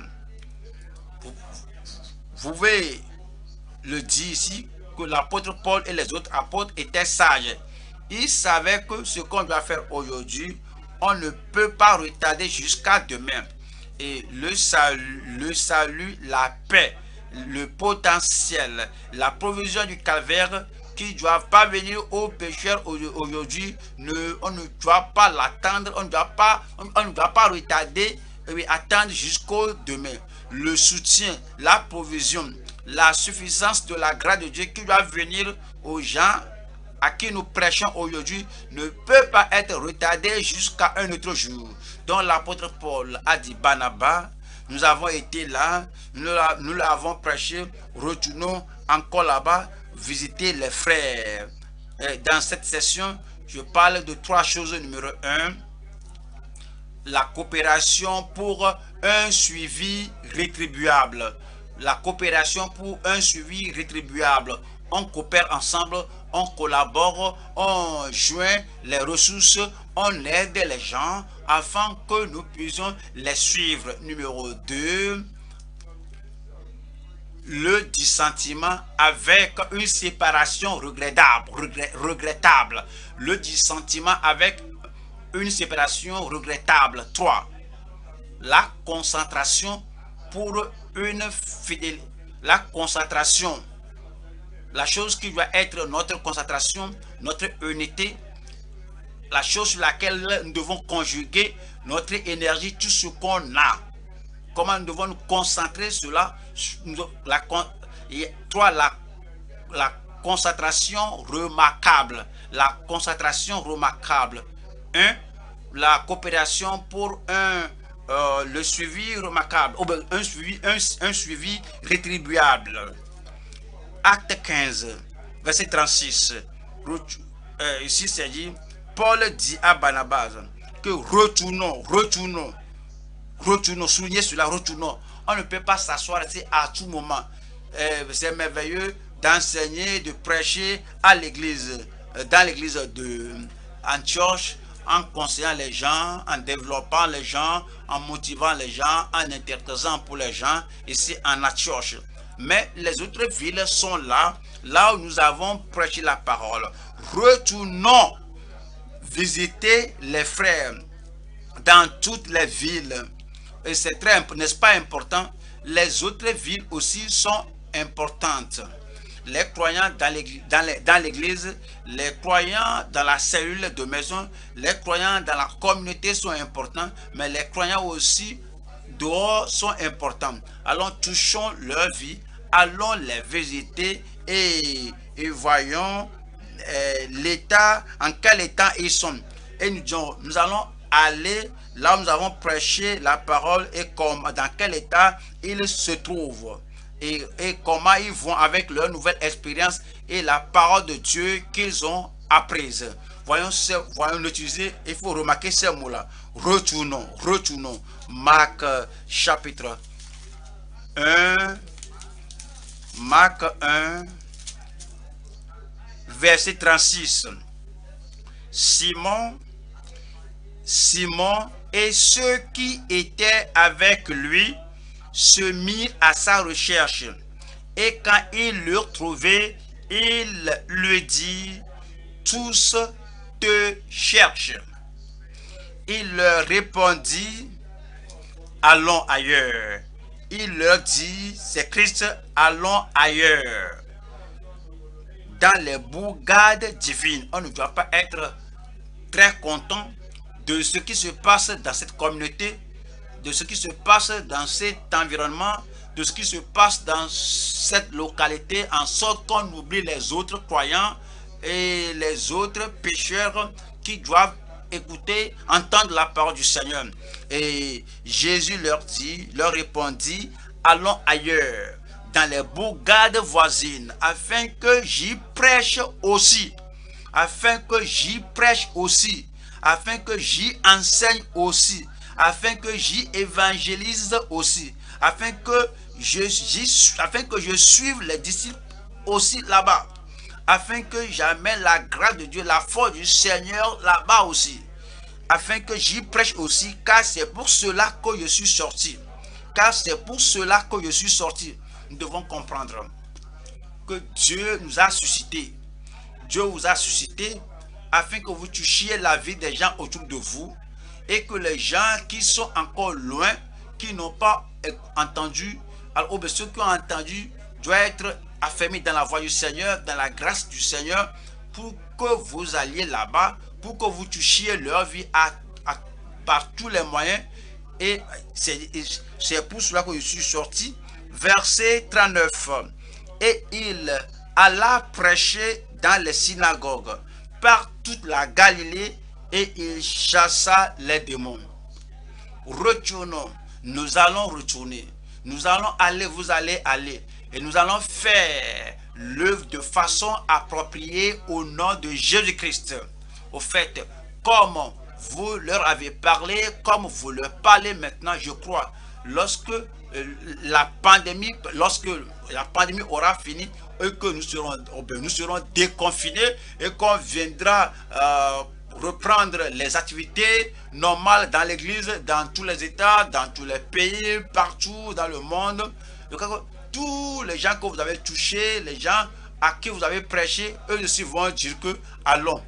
Vous pouvez le dire ici que l'apôtre Paul et les autres apôtres étaient sages. Ils savaient que ce qu'on doit faire aujourd'hui, on ne peut pas retarder jusqu'à demain. Et le salut, la paix, le potentiel, la provision du calvaire qui ne doivent pas venir aux pécheurs aujourd'hui, on ne doit pas l'attendre, on ne doit pas retarder, attendre jusqu'au demain. Le soutien, la provision, la suffisance de la grâce de Dieu qui doit venir aux gens à qui nous prêchons aujourd'hui ne peut pas être retardé jusqu'à un autre jour. Donc l'apôtre Paul a dit: Barnabas, nous avons été là, nous l'avons prêché, retournons encore là-bas, visiter les frères. Dans cette session, je parle de trois choses. Numéro 1, la coopération pour un suivi rétribuable. La coopération pour un suivi rétribuable. On coopère ensemble, on collabore, on joint les ressources, on aide les gens afin que nous puissions les suivre. Numéro 2, le dissentiment avec une séparation regrettable. Le dissentiment avec une séparation regrettable. 3, la concentration pour une fidélité. La concentration. La chose qui doit être notre concentration, notre unité, la chose sur laquelle nous devons conjuguer notre énergie, tout ce qu'on a. Comment nous devons nous concentrer sur cela. 3, la concentration remarquable. La concentration remarquable. 1, la coopération pour le suivi remarquable. Un suivi rétribuable. Acte 15, verset 36. Ici c'est dit, Paul dit à Barnabas que retournons, soulignez cela, retournons. On ne peut pas s'asseoir ici à tout moment. C'est merveilleux d'enseigner, de prêcher à l'église, dans l'église de Antioche, en conseillant les gens, en développant les gens, en motivant les gens, en intercédant pour les gens, ici en Antioche. Mais les autres villes sont là, là où nous avons prêché la parole. Retournons visiter les frères dans toutes les villes. Et c'est très, n'est-ce pas important? Les autres villes aussi sont importantes. Les croyants dans l'église, les croyants dans la cellule de maison, les croyants dans la communauté sont importants, mais les croyants aussi dehors sont importants. Allons touchons leur vie, allons les visiter et voyons l'état, en quel état ils sont. Et nous allons aller là où nous avons prêché la parole et dans quel état ils se trouvent. Et comment ils vont avec leur nouvelle expérience et la parole de Dieu qu'ils ont apprise. Voyons l'utiliser, il faut remarquer ces mots-là. Retournons. Marc chapitre 1, Marc 1, verset 36. Simon et ceux qui étaient avec lui se mirent à sa recherche. Et quand il l'eurent trouvé, il lui dit, tous te cherchent. Il leur répondit, allons ailleurs. Il leur dit, c'est Christ, allons ailleurs. Dans les bourgades divines, on ne doit pas être très content de ce qui se passe dans cette communauté, de ce qui se passe dans cet environnement, de ce qui se passe dans cette localité, en sorte qu'on oublie les autres croyants et les autres pécheurs qui doivent écouter, entendre la parole du Seigneur. Et Jésus leur répondit, allons ailleurs, dans les bourgades voisines, afin que j'y prêche aussi, afin que j'y enseigne aussi, afin que j'y évangélise aussi, afin que je suive les disciples aussi là-bas, afin que j'amène la grâce de Dieu, la force du Seigneur là-bas aussi, afin que j'y prêche aussi, car c'est pour cela que je suis sorti. Nous devons comprendre que Dieu nous a suscité. Dieu vous a suscité afin que vous touchiez la vie des gens autour de vous et que les gens qui sont encore loin, qui n'ont pas entendu, alors ceux qui ont entendu doivent être affermis dans la voie du Seigneur, dans la grâce du Seigneur, pour que vous alliez là-bas, pour que vous touchiez leur vie par tous les moyens. Et c'est pour cela que je suis sorti. Verset 39. Et il alla prêcher dans les synagogues par toute la Galilée et il chassa les démons. Retournons, nous allons retourner, nous allons aller, vous allez aller, et nous allons faire l'œuvre de façon appropriée au nom de Jésus-Christ. Au fait, comme vous leur avez parlé, comme vous leur parlez maintenant, je crois, lorsque la pandémie aura fini et que nous serons déconfinés et qu'on viendra reprendre les activités normales dans l'église, dans tous les États, dans tous les pays, partout dans le monde. Donc, tous les gens que vous avez touchés, les gens à qui vous avez prêché, eux aussi vont dire que allons.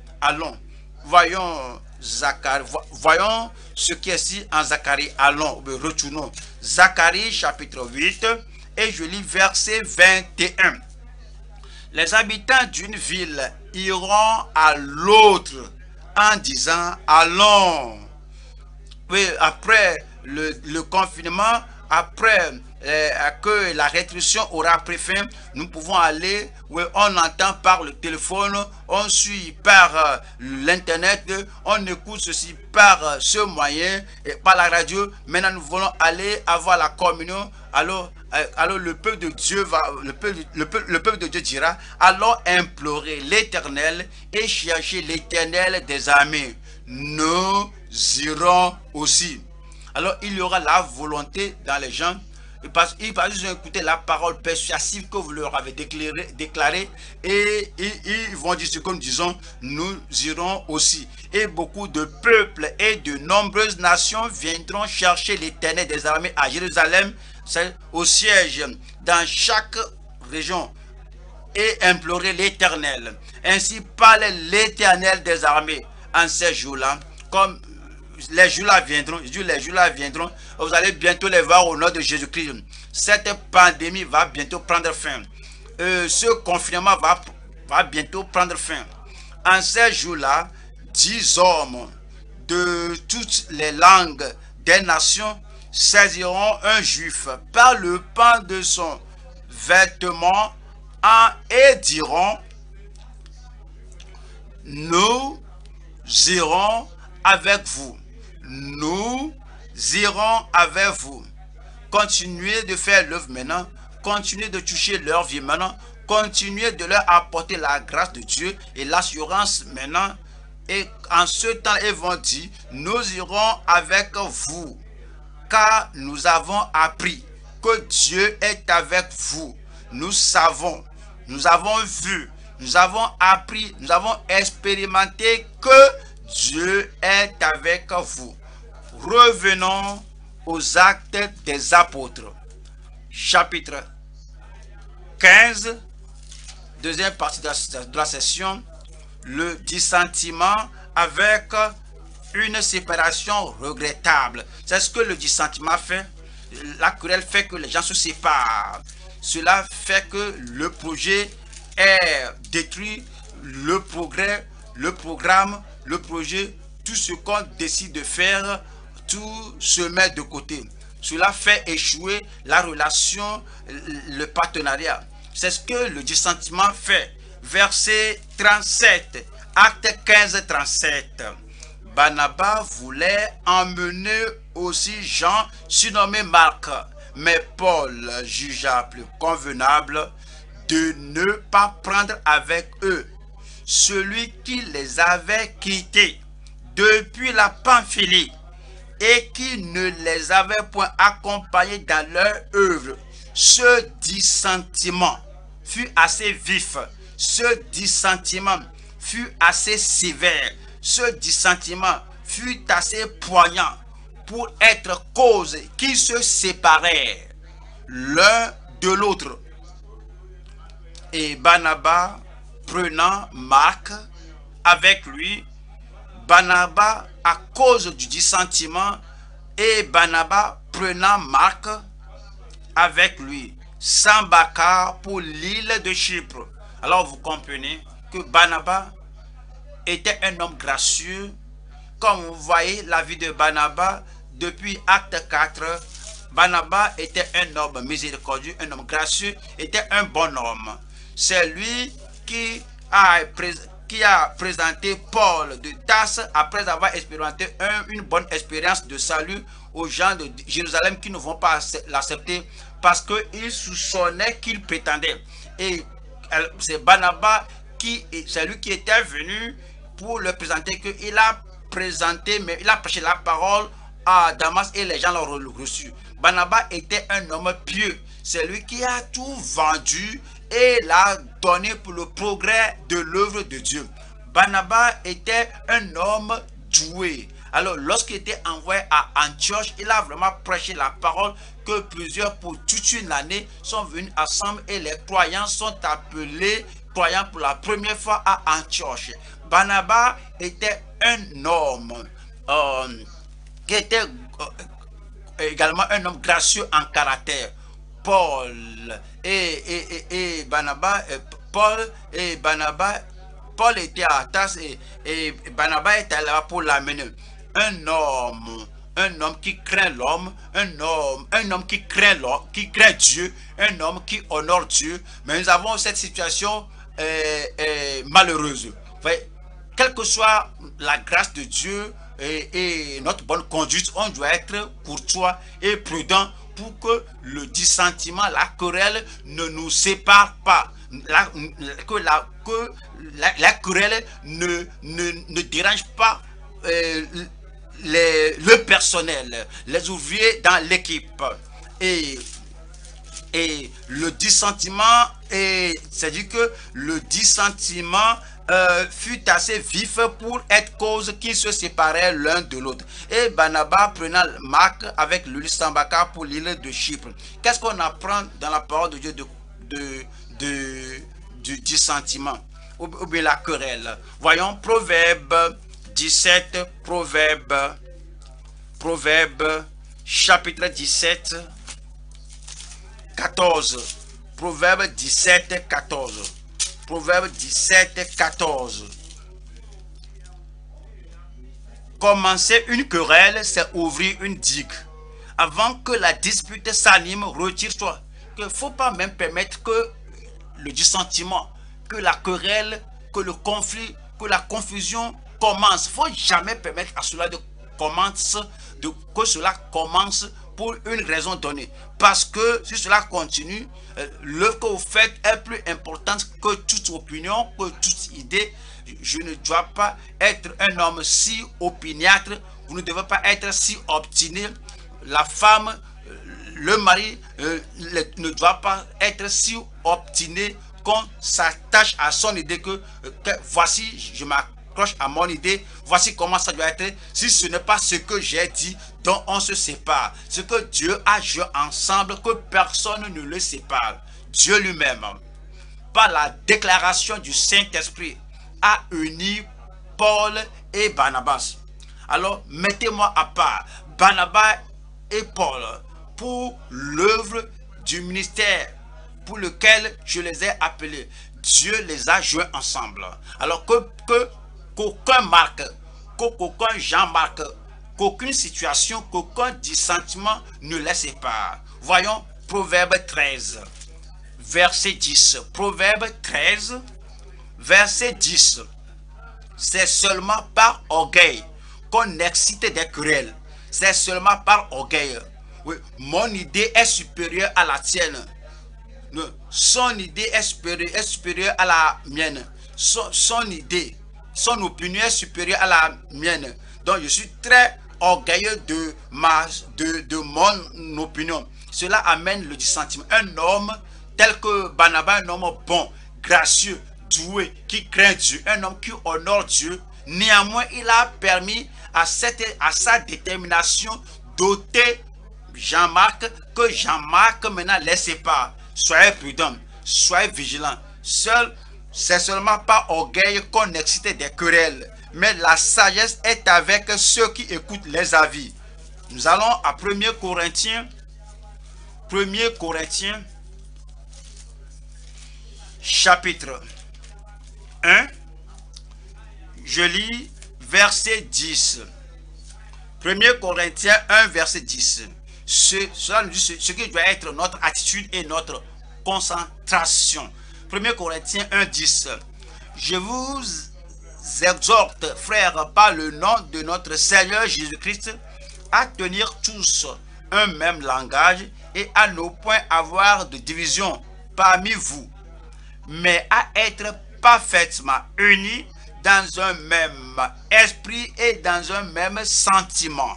Voyons Zacharie, voyons ce qui est ici en Zacharie. Allons, retournons. Zacharie chapitre 8 et je lis verset 21. Les habitants d'une ville iront à l'autre en disant allons. Oui, après le confinement, après que la restriction aura pris fin, nous pouvons aller, oui, on entend par le téléphone, on suit par l'internet, on écoute ceci par ce moyen et par la radio. Maintenant nous voulons aller avoir la communion. Alors le peuple de Dieu le peuple de Dieu dira, allons implorer l'Éternel et chercher l'Éternel des armées. Nous irons aussi. Alors il y aura la volonté dans les gens. Ils ont écouté la parole persuasive que vous leur avez déclarée et ils vont dire ce que nous disons, nous irons aussi. Et beaucoup de peuples et de nombreuses nations viendront chercher l'Éternel des armées à Jérusalem, au siège dans chaque région, et implorer l'Éternel. Ainsi parle l'Éternel des armées en ces jours-là, comme les jours-là viendront, les jours-là viendront, vous allez bientôt les voir au nom de Jésus-Christ. Cette pandémie va bientôt prendre fin. Ce confinement va bientôt prendre fin. En ces jours-là, 10 hommes de toutes les langues des nations saisiront un juif par le pan de son vêtement et diront: nous irons avec vous. Nous irons avec vous. Continuez de faire l'œuvre maintenant. Continuez de toucher leur vie maintenant. Continuez de leur apporter la grâce de Dieu et l'assurance maintenant. Et en ce temps, ils vont dire: nous irons avec vous, car nous avons appris que Dieu est avec vous. Nous savons, nous avons vu, nous avons appris, nous avons expérimenté que Dieu est avec vous. Revenons aux Actes des Apôtres, chapitre 15, deuxième partie de la session, le dissentiment avec une séparation regrettable. C'est ce que le dissentiment fait. La querelle fait que les gens se séparent. Cela fait que le projet est détruit, le progrès, le programme, le projet, tout ce qu'on décide de faire, tout se met de côté. Cela fait échouer la relation, le partenariat. C'est ce que le dissentiment fait. Verset 37, acte 15, 37. Barnabas voulait emmener aussi Jean, surnommé Marc, mais Paul jugea plus convenable de ne pas prendre avec eux celui qui les avait quittés depuis la Pamphylie et qui ne les avait point accompagnés dans leur œuvre. Ce dissentiment fut assez vif, ce dissentiment fut assez sévère, ce dissentiment fut assez poignant pour être cause qu'ils se séparèrent l'un de l'autre. Et Barnabas prenant Marc avec lui, Barnabas à cause du dissentiment, et Barnabas prenant Marc avec lui, s'embarqua pour l'île de Chypre. Alors vous comprenez que Barnabas était un homme gracieux. Comme vous voyez la vie de Barnabas depuis acte 4, Barnabas était un homme miséricordieux, un homme gracieux, était un bon homme. C'est lui qui a présenté Paul de Tarse après avoir expérimenté une bonne expérience de salut aux gens de Jérusalem qui ne vont pas l'accepter parce qu'ils soupçonnaient qu'il prétendait. Et c'est Barnabas c'est lui qui était venu pour leur présenter qu'il a présenté, mais il a prêché la parole à Damas et les gens l'ont reçu. Barnabas était un homme pieux. C'est lui qui a tout vendu et l'a donné pour le progrès de l'œuvre de Dieu. Barnabas était un homme doué. Alors, lorsqu'il était envoyé à Antioche, il a vraiment prêché la parole que plusieurs, pour toute une année, sont venus ensemble et les croyants sont appelés croyants pour la première fois à Antioche. Barnabas était un homme qui était également un homme gracieux en caractère. Paul et Barnabas, Paul était à Tarse et Barnabas était là pour l'amener. Un homme qui craint l'homme, un homme qui craint Dieu, un homme qui honore Dieu. Mais nous avons cette situation malheureuse. Quelle que soit la grâce de Dieu et notre bonne conduite, on doit être courtois et prudent pour que le dissentiment, la querelle ne nous sépare pas. Que la querelle ne dérange pas le personnel, les ouvriers dans l'équipe. Et Et le dissentiment, c'est-à-dire que le dissentiment fut assez vif pour être cause qu'ils se séparaient l'un de l'autre. Et Barnabas prenant Marc avec Luc s'embarqua pour l'île de Chypre. Qu'est-ce qu'on apprend dans la parole de Dieu du dissentiment ou bien la querelle? Voyons Proverbe 17, Proverbe chapitre 17, 14. Proverbe 17, 14. Proverbe 17, 14. Commencer une querelle, c'est ouvrir une digue. Avant que la dispute s'anime, retire-toi. Il ne faut pas même permettre que le dissentiment, que la querelle, que le conflit, que la confusion commence. Il ne faut jamais permettre à cela que cela commence pour une raison donnée. Parce que si cela continue, l'œuvre que vous faites est plus importante que toute opinion, que toute idée. Je ne dois pas être un homme si opiniâtre. Vous ne devez pas être si obstiné. La femme, le mari ne doit pas être si obstiné qu'on s'attache à son idée que voici, je m'accroche à mon idée, voici comment ça doit être. Si ce n'est pas ce que j'ai dit, donc on se sépare. Ce que Dieu a joué ensemble, que personne ne le sépare. Dieu lui-même, par la déclaration du Saint-Esprit, a uni Paul et Barnabas. Alors, mettez-moi à part Barnabas et Paul pour l'œuvre du ministère pour lequel je les ai appelés. Dieu les a joués ensemble. Alors qu'aucun Marc, qu'aucun Jean-Marc, qu'aucune situation, qu'aucun dissentiment ne les sépare. Voyons Proverbe 13, verset 10. Proverbe 13, verset 10. C'est seulement par orgueil qu'on excite des querelles. C'est seulement par orgueil. Oui, mon idée est supérieure à la tienne. Son idée est supérieure à la mienne. Son idée, son opinion est supérieure à la mienne. Donc je suis très orgueilleux de mon opinion. Cela amène le dissentiment. Un homme tel que Barnabas, un homme bon, gracieux, doué, qui craint Dieu, un homme qui honore Dieu, néanmoins il a permis à sa détermination d'ôter Jean-Marc, que Jean-Marc maintenant les sépare. Soyez prudents, soyez vigilants. C'est seulement par orgueil qu'on excite des querelles, mais la sagesse est avec ceux qui écoutent les avis. Nous allons à 1 Corinthiens, chapitre 1, je lis verset 10. 1 Corinthiens 1, verset 10. Cela nous dit ce qui doit être notre attitude et notre concentration. 1 Corinthiens 1, 10. Je vous exhorte, frères, par le nom de notre Seigneur Jésus-Christ, à tenir tous un même langage et à ne point avoir de division parmi vous, mais à être parfaitement unis dans un même esprit et dans un même sentiment.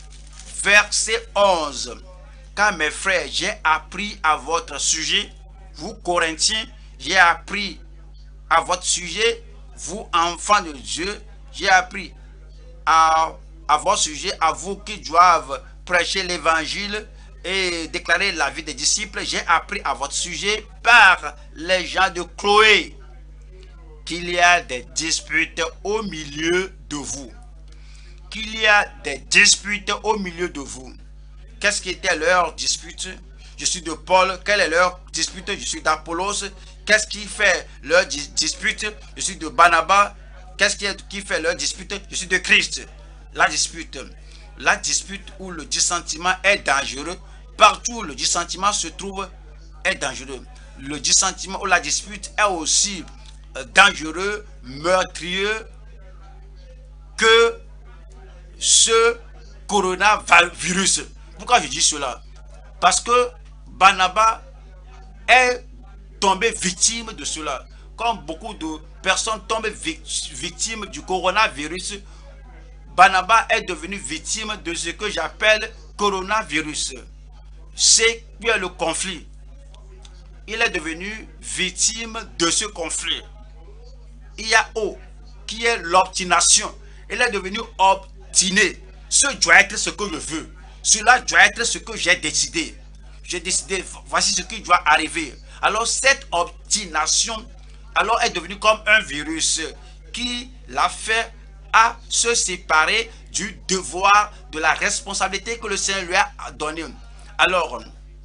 Verset 11. Car mes frères, j'ai appris à votre sujet, vous Corinthiens, j'ai appris à votre sujet, vous enfants de Dieu, j'ai appris à votre sujet, à vous qui doivent prêcher l'évangile et déclarer la vie des disciples, j'ai appris à votre sujet par les gens de Chloé qu'il y a des disputes au milieu de vous. Qu'il y a des disputes au milieu de vous. Qu'est-ce qui était leur dispute? Je suis de Paul. Quelle est leur dispute? Je suis d'Apollos. Qu'est-ce qui fait leur dispute? Je suis de Barnabas. Qu'est-ce qui fait leur dispute? Je suis de Christ. La dispute où le dissentiment est dangereux, partout où le dissentiment se trouve est dangereux. Le dissentiment ou la dispute est aussi dangereux, meurtrier que ce coronavirus. Pourquoi je dis cela? Parce que Barnabas est tombé victime de cela. Comme beaucoup de personnes tombent victimes du coronavirus, Barnabas est devenu victime de ce que j'appelle coronavirus. C'est le conflit. il est devenu victime de ce conflit. Il y a O, qui est l'obstination. Il est devenu obstiné. Ce doit être ce que je veux. Cela doit être ce que j'ai décidé. J'ai décidé, voici ce qui doit arriver. Alors cette obstination alors est devenue comme un virus qui l'a fait à se séparer du devoir, de la responsabilité que le Seigneur lui a donnée. Alors,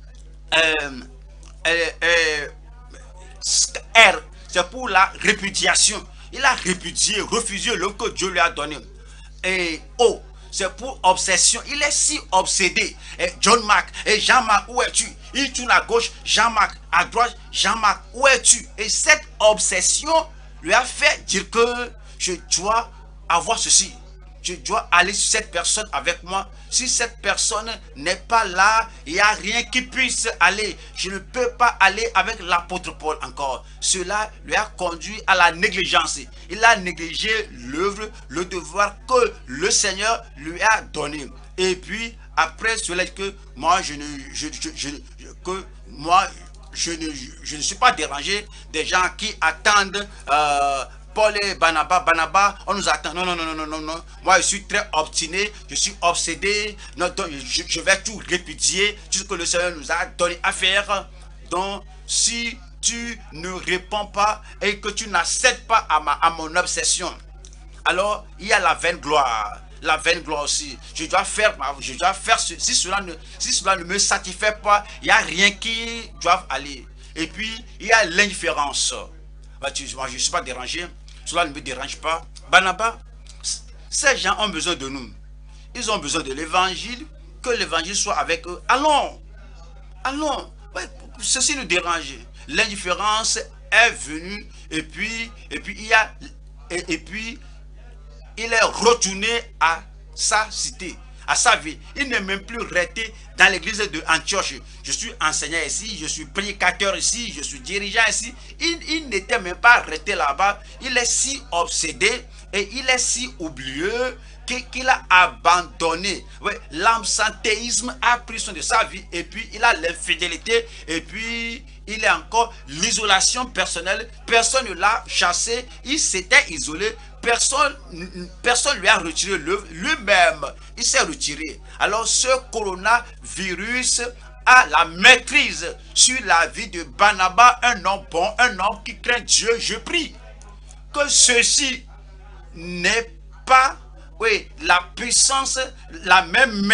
R, c'est pour la répudiation. Il a répudié, refusé l'œuvre que Dieu lui a donné. Et O, c'est pour obsession. Il est si obsédé. Et John Mark, et Jean-Marc, où es-tu? Il tourne à gauche, Jean-Marc, à droite, Jean-Marc, où es-tu? Et cette obsession lui a fait dire que je dois avoir ceci. Je dois aller sur cette personne avec moi. Si cette personne n'est pas là, il n'y a rien qui puisse aller. Je ne peux pas aller avec l'apôtre Paul encore. Cela lui a conduit à la négligence. Il a négligé l'œuvre, le devoir que le Seigneur lui a donné. Et puis, après cela, que moi, je ne suis pas dérangé des gens qui attendent Paul et Barnabas, on nous attend. Non, non, non, non, non, non. Moi, je suis très obstiné, je suis obsédé. Non, donc, je vais tout répudier, tout ce que le Seigneur nous a donné à faire. Donc, si tu ne réponds pas et que tu n'acceptes pas à mon obsession, alors il y a la vaine gloire. La vaine gloire aussi. Je dois faire si cela ne me satisfait pas, il n'y a rien qui doit aller. Et puis, il y a l'indifférence. Moi, je ne suis pas dérangé. Cela ne me dérange pas. Barnabas, ces gens ont besoin de nous. Ils ont besoin de l'évangile, que l'évangile soit avec eux. Allons, allons. Ouais, ceci nous dérange. L'indifférence est venue et puis il est retourné à sa cité, à sa vie. Il n'est même plus resté dans l'église de Antioche. Je suis enseignant ici, je suis prédicateur ici, je suis dirigeant ici. Il n'était même pas resté là-bas. Il est si obsédé et il est si oublieux qu'il a abandonné. Oui, l'absentéisme a pris soin de sa vie et puis il a l'infidélité et puis il est encore l'isolation personnelle. Personne ne l'a chassé, il s'était isolé. Personne lui a retiré l'œuvre, lui-même, il s'est retiré. Alors ce coronavirus a la maîtrise sur la vie de Barnabas, un homme bon, un homme qui craint Dieu. Je prie que ceci n'est pas, oui, la puissance, la même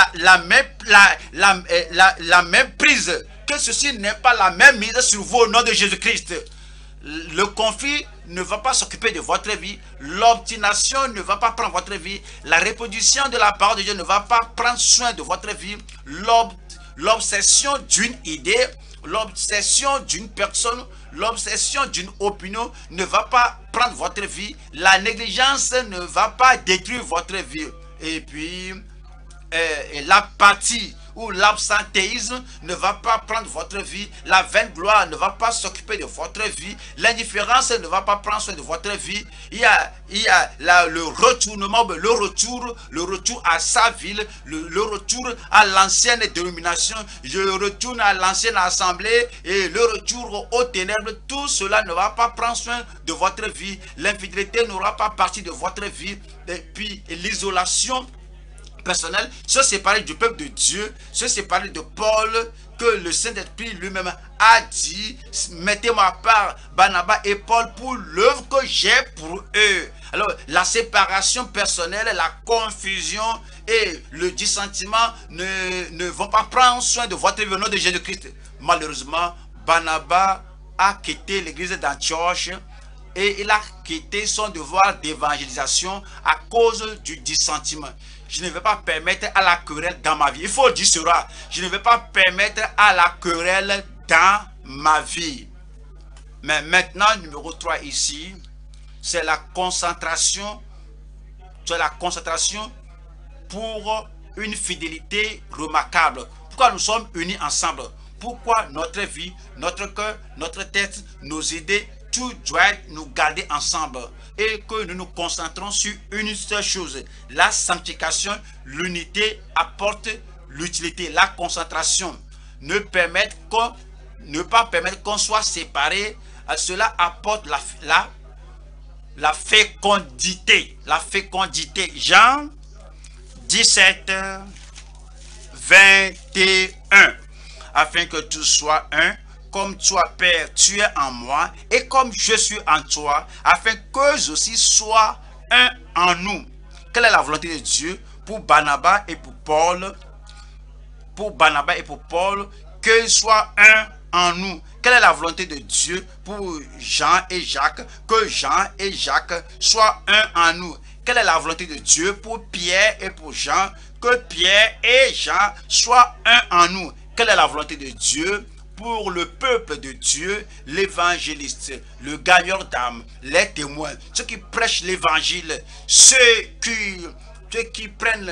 prise, que ceci n'est pas la même mise sur vous au nom de Jésus-Christ. Le conflit ne va pas s'occuper de votre vie. L'obstination ne va pas prendre votre vie. La reproduction de la parole de Dieu ne va pas prendre soin de votre vie. L'obsession d'une idée, l'obsession d'une personne, l'obsession d'une opinion ne va pas prendre votre vie. La négligence ne va pas détruire votre vie. Et puis, l'apathie ou l'absentéisme ne va pas prendre votre vie. La vaine gloire ne va pas s'occuper de votre vie. L'indifférence ne va pas prendre soin de votre vie. Il y a le retournement, le retour à sa ville, le retour à l'ancienne dénomination. Je retourne à l'ancienne assemblée et le retour aux ténèbres. Tout cela ne va pas prendre soin de votre vie. L'infidélité n'aura pas partie de votre vie. Et puis l'isolation personnel, se séparer du peuple de Dieu, se séparer de Paul, que le Saint-Esprit lui-même a dit, mettez-moi à part Barnabas et Paul pour l'œuvre que j'ai pour eux. Alors, la séparation personnelle, la confusion et le dissentiment ne vont pas prendre soin de votre vie au nom de Jésus-Christ. Malheureusement, Barnabas a quitté l'église d'Antioche et il a quitté son devoir d'évangélisation à cause du dissentiment. Je ne vais pas permettre à la querelle dans ma vie. Il faut dire cela. Je ne vais pas permettre à la querelle dans ma vie. Mais maintenant, numéro 3 ici, c'est la concentration. C'est la concentration pour une fidélité remarquable. Pourquoi nous sommes unis ensemble? Pourquoi notre vie, notre cœur, notre tête, nos idées, tout doit nous garder ensemble et que nous nous concentrons sur une seule chose. La sanctification, l'unité apporte l'utilité. La concentration ne permet que ne pas permettre qu'on soit séparés, cela apporte la fécondité. La fécondité. Jean 17, 21. Afin que tout soit un, comme toi, Père, tu es en moi, et comme je suis en toi, afin qu'eux aussi soient un en nous. Quelle est la volonté de Dieu pour Barnabas et pour Paul? Pour Barnabas et pour Paul, qu'ils soient un en nous. Quelle est la volonté de Dieu pour Jean et Jacques? Que Jean et Jacques soient un en nous. Quelle est la volonté de Dieu pour Pierre et pour Jean? Que Pierre et Jean soient un en nous. Quelle est la volonté de Dieu pour le peuple de Dieu, l'évangéliste, le gagneur d'âme, les témoins, ceux qui prêchent l'évangile, ceux qui prennent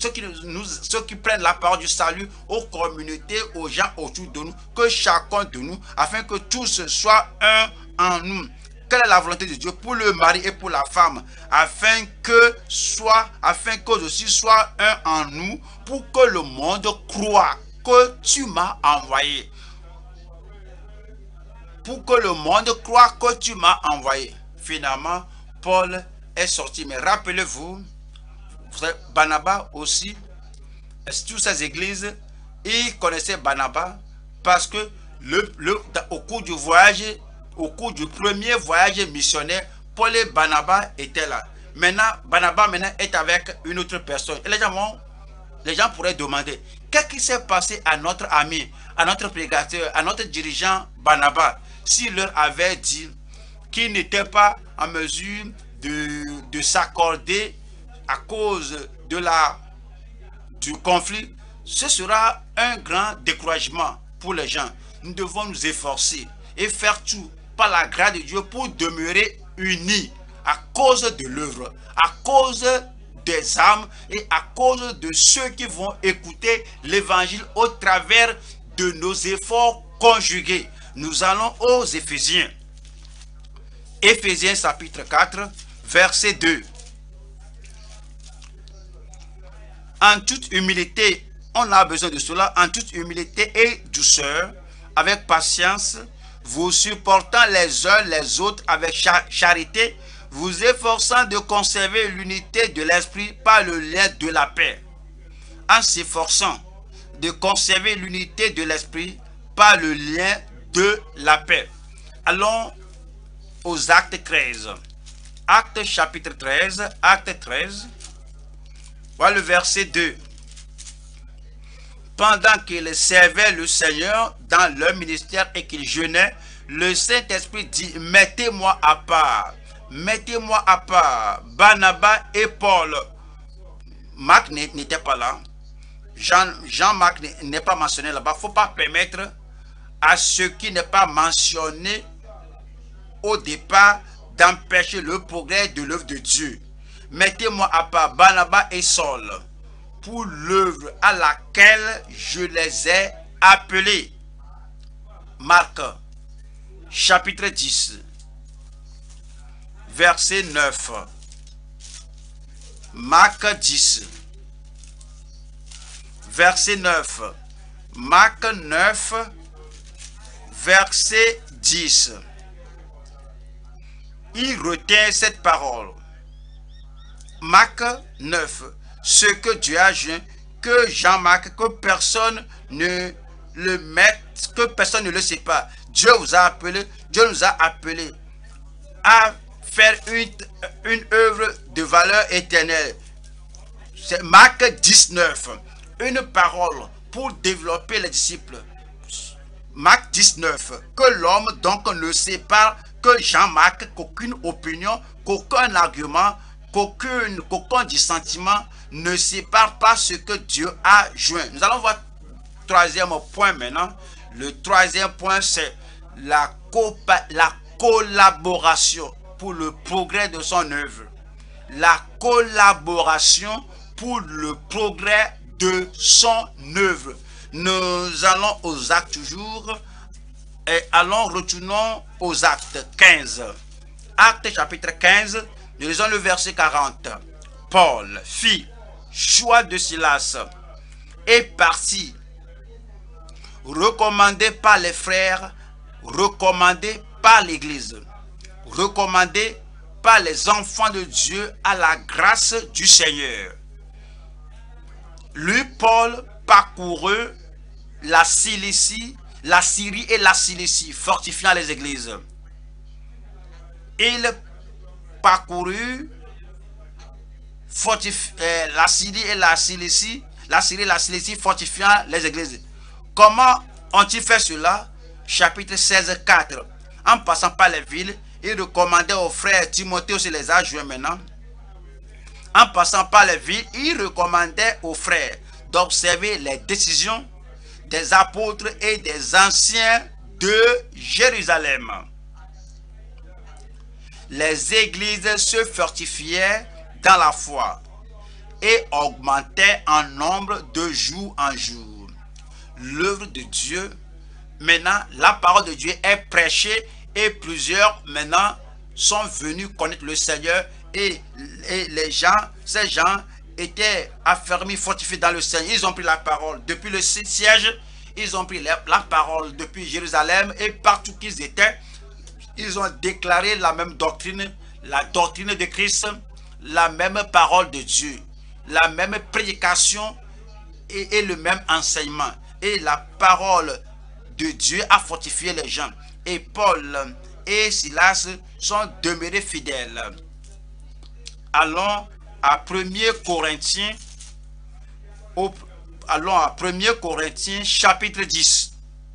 la parole du salut aux communautés, aux gens autour de nous, que chacun de nous, afin que tous soient un en nous. Quelle est la volonté de Dieu pour le mari et pour la femme, afin qu'eux aussi soient un en nous, pour que le monde croie que tu m'as envoyé. Pour que le monde croie que tu m'as envoyé. Finalement, Paul est sorti. Mais rappelez-vous, Barnabas aussi, toutes ces églises, ils connaissaient Barnabas parce que au cours du premier voyage missionnaire, Paul et Barnabas étaient là. Maintenant, Barnabas est avec une autre personne. Et les gens pourraient demander, qu'est-ce qui s'est passé à notre ami, à notre prédicateur, à notre dirigeant Barnabas, s'il leur avait dit qu'il n'était pas en mesure de s'accorder à cause du conflit? Ce sera un grand découragement pour les gens. Nous devons nous efforcer et faire tout par la grâce de Dieu pour demeurer unis à cause de l'œuvre, à cause des âmes et à cause de ceux qui vont écouter l'évangile au travers de nos efforts conjugués. Nous allons aux Éphésiens. Éphésiens chapitre 4, verset 2. En toute humilité, on a besoin de cela, en toute humilité et douceur, avec patience, vous supportant les uns les autres avec charité, vous efforçant de conserver l'unité de l'esprit par le lien de la paix. En s'efforçant de conserver l'unité de l'esprit par le lien de la paix. Allons aux actes 13. Actes chapitre 13, acte 13. Voilà le verset 2. Pendant qu'ils servaient le Seigneur dans leur ministère et qu'ils jeûnaient, le Saint-Esprit dit, mettez-moi à part. Mettez-moi à part Barnabas et Paul. Marc n'était pas là. Jean-Marc n'est pas mentionné là-bas. Il ne faut pas permettre à ce qui n'est pas mentionné au départ d'empêcher le progrès de l'œuvre de Dieu. Mettez-moi à part Barnabas et Saul pour l'œuvre à laquelle je les ai appelés. Marc chapitre 10 verset 9. Marc 10 verset 9. Marc 9 verset 10. Il retient cette parole. Marc 9. Ce que Dieu a joint, que Jean-Marc, que personne ne le mette, que personne ne le sépare. Dieu vous a appelé, Dieu nous a appelés à faire une œuvre de valeur éternelle. C'est Marc 19. Une parole pour développer les disciples. Marc 19. Que l'homme donc ne sépare que Jean-Marc, qu'aucune opinion, qu'aucun argument, qu'aucun dissentiment ne sépare pas ce que Dieu a joint. Nous allons voir le troisième point maintenant. Le troisième point, c'est la collaboration pour le progrès de son œuvre. La collaboration pour le progrès de son œuvre. Nous allons aux actes toujours et retournons aux actes 15. Actes chapitre 15, nous lisons le verset 40. Paul fit choix de Silas et partit recommandé par les frères, recommandé par l'Église, recommandé par les enfants de Dieu à la grâce du Seigneur. Lui, Paul, parcourut la Cilicie, la Syrie et la Cilicie, fortifiant les églises. Il parcourut la Syrie et la Cilicie, fortifiant les églises. Comment ont-ils fait cela? Chapitre 16, 4. En passant par les villes, il recommandait aux frères Timothée, aussi les a joints maintenant. En passant par les villes, il recommandait aux frères d'observer les décisions des apôtres et des anciens de Jérusalem. Les églises se fortifiaient dans la foi et augmentaient en nombre de jour en jour. L'œuvre de Dieu, maintenant, la parole de Dieu est prêchée et plusieurs maintenant sont venus connaître le Seigneur et les gens, ces gens étaient affermis, fortifiés dans le Seigneur. Ils ont pris la parole depuis le siège, ils ont pris la parole depuis Jérusalem et partout qu'ils étaient, ils ont déclaré la même doctrine, la doctrine de Christ, la même parole de Dieu, la même prédication et le même enseignement. Et la parole de Dieu a fortifié les gens. Et Paul et Silas sont demeurés fidèles. Allons à 1 Corinthiens, chapitre 10.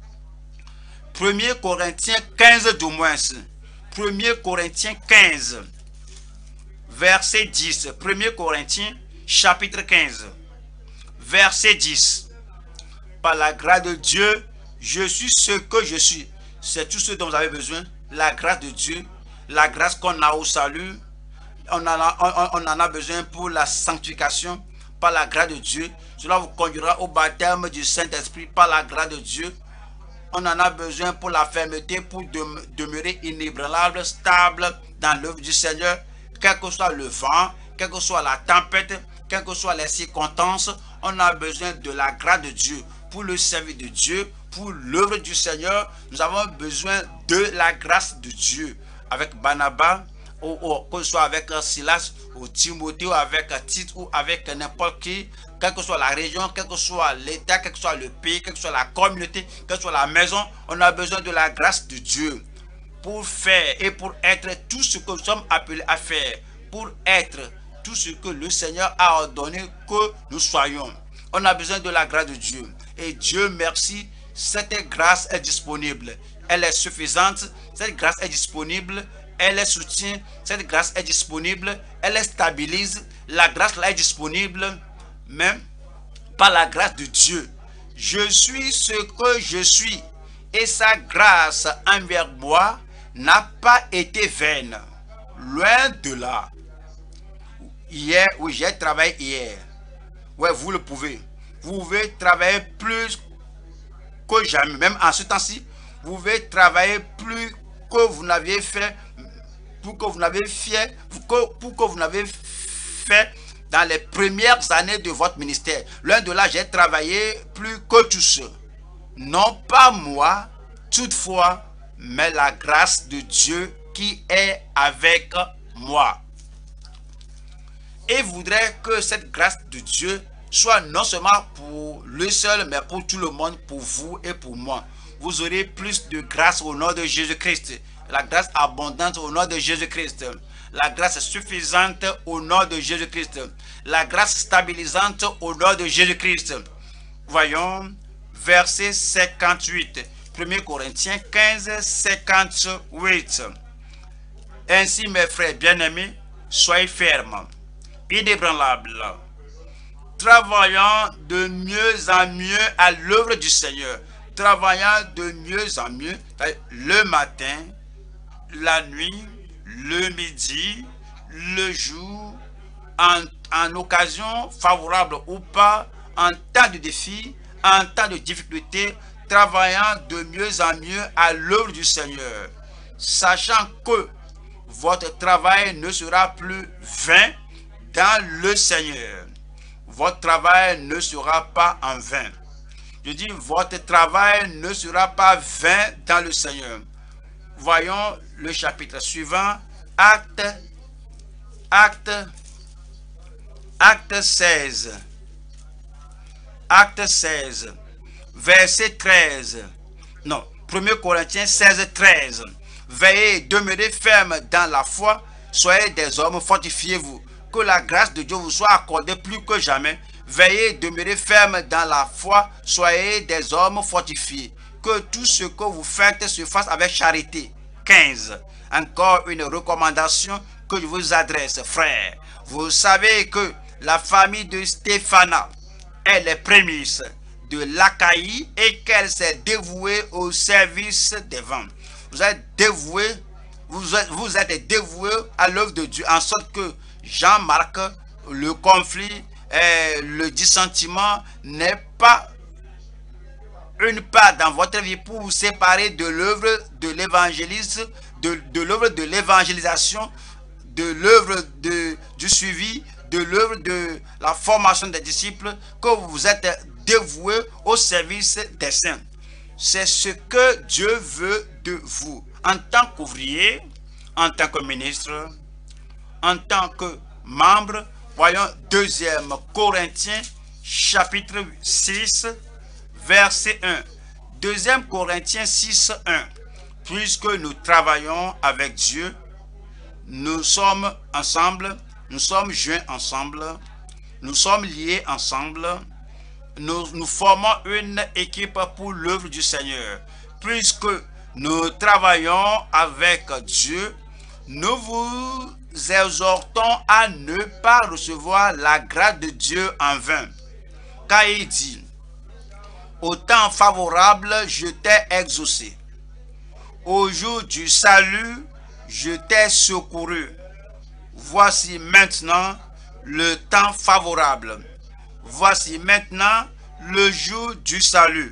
1 Corinthiens 15 du moins. 1 Corinthiens 15, verset 10. 1 Corinthiens chapitre 15, verset 10. Par la grâce de Dieu, je suis ce que je suis. C'est tout ce dont vous avez besoin. La grâce de Dieu, la grâce qu'on a au salut. On en a besoin pour la sanctification par la grâce de Dieu. Cela vous conduira au baptême du Saint-Esprit par la grâce de Dieu. On en a besoin pour la fermeté, pour demeurer inébranlable, stable dans l'œuvre du Seigneur. Quel que soit le vent, quelle que soit la tempête, quelles que soient les circonstances, on a besoin de la grâce de Dieu. Pour le service de Dieu, pour l'œuvre du Seigneur, nous avons besoin de la grâce de Dieu. Avec Barnabas, que ce soit avec Silas, ou Timothée, ou avec Tite, ou avec n'importe qui, quelle que soit la région, quel que soit l'État, quel que soit le pays, quelle que soit la communauté, quelle que soit la maison, on a besoin de la grâce de Dieu pour faire et pour être tout ce que nous sommes appelés à faire, pour être tout ce que le Seigneur a ordonné que nous soyons. On a besoin de la grâce de Dieu. Et Dieu merci, cette grâce est disponible. Elle est suffisante, cette grâce est disponible. Elle est soutient, cette grâce est disponible, elle est stabilise, la grâce là est disponible, même par la grâce de Dieu. Je suis ce que je suis et sa grâce envers moi n'a pas été vaine. Loin de là. Hier, oui, j'ai travaillé hier. Ouais, vous le pouvez. Vous pouvez travailler plus que jamais. Même en ce temps-ci, vous pouvez travailler plus que vous n'aviez fait. Pour que vous n'avez fait dans les premières années de votre ministère. L'un de là, j'ai travaillé plus que tous. Non pas moi, toutefois, mais la grâce de Dieu qui est avec moi. Et voudrais que cette grâce de Dieu soit non seulement pour lui seul, mais pour tout le monde, pour vous et pour moi. Vous aurez plus de grâce au nom de Jésus-Christ. La grâce abondante au nom de Jésus-Christ. La grâce suffisante au nom de Jésus-Christ. La grâce stabilisante au nom de Jésus-Christ. Voyons, verset 58. 1 Corinthiens 15, 58. Ainsi, mes frères bien-aimés, soyez fermes, inébranlables, travaillant de mieux en mieux à l'œuvre du Seigneur. Travaillant de mieux en mieux, le matin, la nuit, le midi, le jour, en occasion favorable ou pas, en temps de défi, en temps de difficulté, travaillant de mieux en mieux à l'œuvre du Seigneur, sachant que votre travail ne sera plus vain dans le Seigneur. Votre travail ne sera pas en vain. Je dis, votre travail ne sera pas vain dans le Seigneur. Voyons le chapitre suivant, Acte 16. Acte 16, verset 13. Non, 1 Corinthiens 16, 13. Veillez, demeurez ferme dans la foi, soyez des hommes, fortifiez-vous. Que la grâce de Dieu vous soit accordée plus que jamais. Veillez, demeurez ferme dans la foi, soyez des hommes fortifiés. Que tout ce que vous faites se fasse avec charité. 15. Encore une recommandation que je vous adresse, frères. Vous savez que la famille de Stéphana est les prémices de l'Achaïe et qu'elle s'est dévouée au service des vents. Vous êtes dévoués, vous êtes dévoués à l'œuvre de Dieu, en sorte que Jean-Marc, le conflit, le dissentiment n'est pas une part dans votre vie pour vous séparer de l'œuvre de l'évangélisme, de l'œuvre de l'évangélisation, de l'œuvre du suivi, de l'œuvre de la formation des disciples, que vous êtes dévoués au service des saints. C'est ce que Dieu veut de vous. En tant qu'ouvrier, en tant que ministre, en tant que membre, voyons 2 Corinthiens chapitre 6, verset 1. 2 Corinthiens 6, 1. Puisque nous travaillons avec Dieu, nous sommes ensemble, nous sommes joints ensemble, nous sommes liés ensemble, nous formons une équipe pour l'œuvre du Seigneur. Puisque nous travaillons avec Dieu, nous vous exhortons à ne pas recevoir la grâce de Dieu en vain. Car il dit, au temps favorable, je t'ai exaucé. Au jour du salut, je t'ai secouru. Voici maintenant le temps favorable. Voici maintenant le jour du salut.